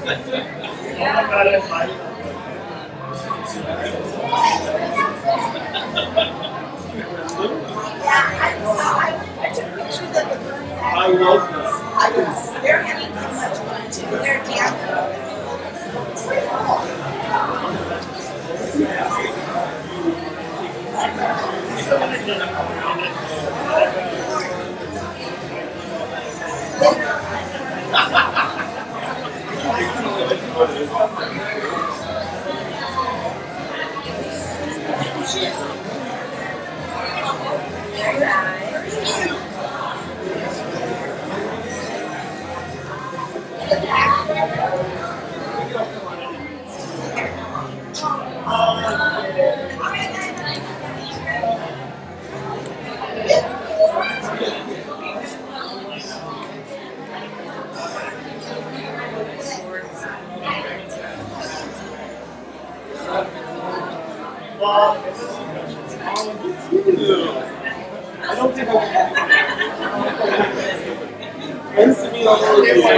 I love this. They're having so much fun too. They're dancing. It's pretty I don't think I used to be on the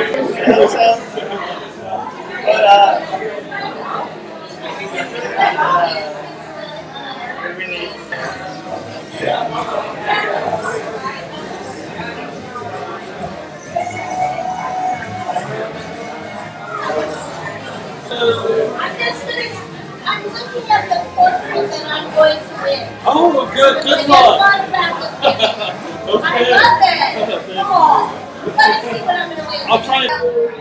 but uh, really, yeah. I'm just gonna, I'm looking at the portrait that I'm going to win. Oh, good, good But luck. there's one about the picture. Okay. I love it. Oh, let me see what I'm gonna win. I'll try it.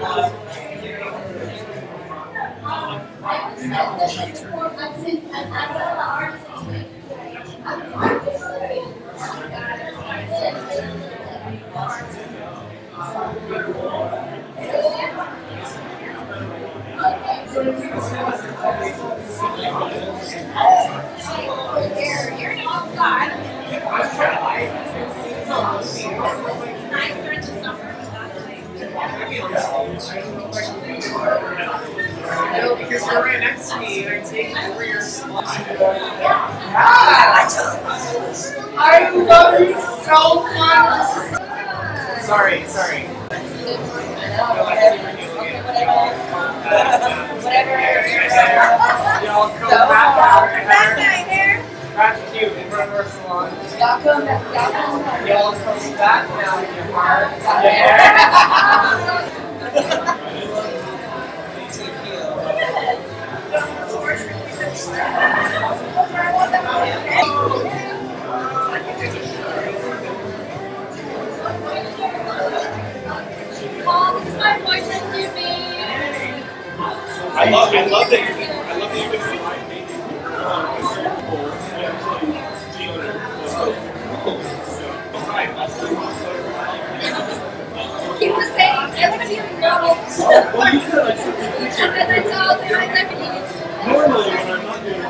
I said this before, I said, and I saw the artist today. I'm You're not God. No, because you're right next to me and I'm taking over your spot. I love you so much. Sorry, sorry. Y'all come back out. Back night here. That's cute in front of our salon. Y'all come, y'all come. Y'all come back now in your heart. Oh, this is my boyfriend, Jimmy. I love, I love that you're, I love that you're going to be my baby. He was saying, everybody knows. Well, you said I took the picture. And I told him, I definitely need to. Normally, when I'm not doing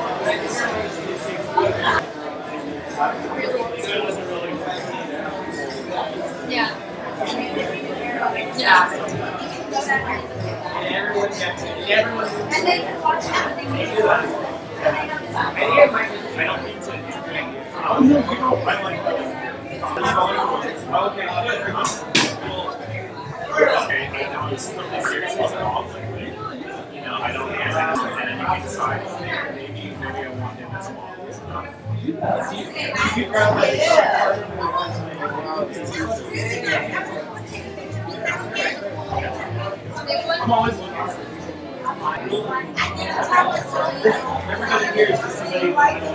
Yeah. Yeah. Everyone gets it. Everyone gets it. And then watch that. I don't need to. Oh, no, you don't. I like that. Okay. Okay, I know it's really serious about it. You know, I don't answer this, and then you can decide. Maybe, maybe I want him as well. I'm always looking. Everybody here is just somebody.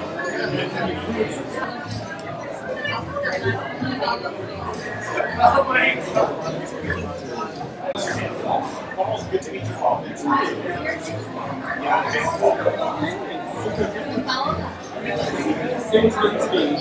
Paul, good to meet you, Paul. Yeah, Things good to be.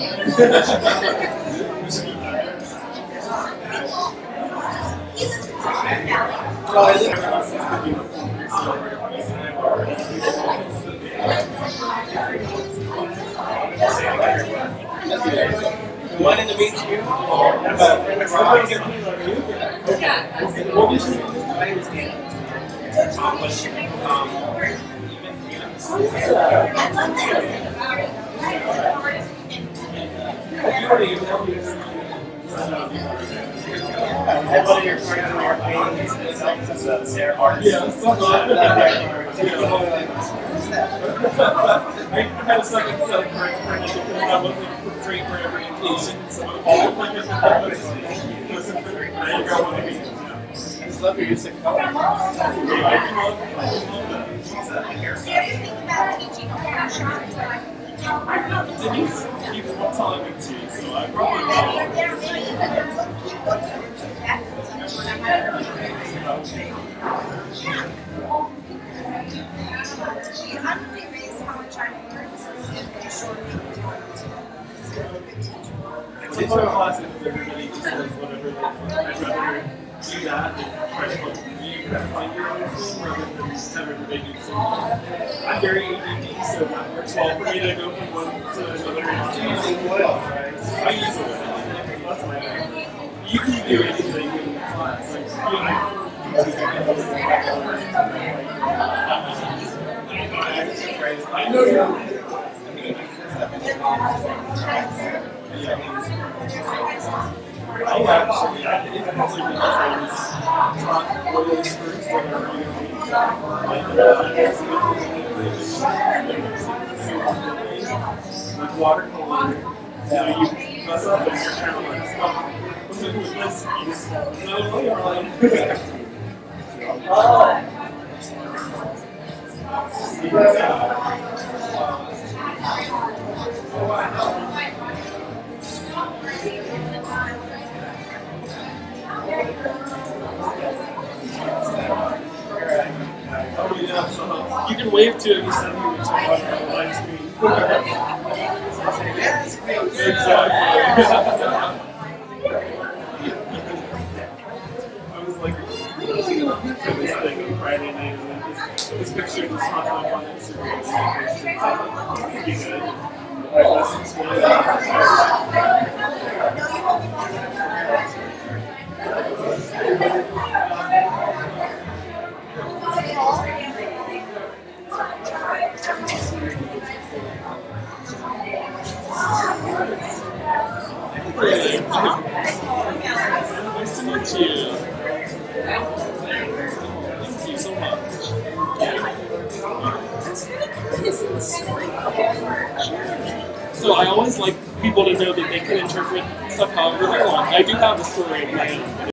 Wanted to meet you. I'm a friend of ours. What was your name? My name is Dan. Everybody you're trying to wear paintings and stuff is uh, their art. Yeah, it's not bad. I had a second set of cards for because I wasn't portraying for every occasion, so all of my different I got one of these. I just love your use of color. I love that. Denise keeps one telling me too, so I probably It's one of the last things everybody just does whatever they want. I'd rather do that than try to like, you kind of find your own thing rather than just have everybody do something. I'm very A D D, so that works well for me to go from one to another. Using oil, right? I use oil. That's my thing. You can do anything in class. Like, you know, I know you're. I actually, I think it's probably because I was taught oils first and like watercolor, you know, you mess up and you're kind of like stuck. With this, you just no oil line. Oh yeah, so you can wave to him and send him to watch on the live stream. Exactly. I was like, what was I going to do for this thing on Friday night? And then this, this picture just popped up on Instagram. So it's pretty good. Alright, let's explain Nice to meet you. Thank you so much. So I always like people to know that they can interpret stuff however they want. I do have a story of my own.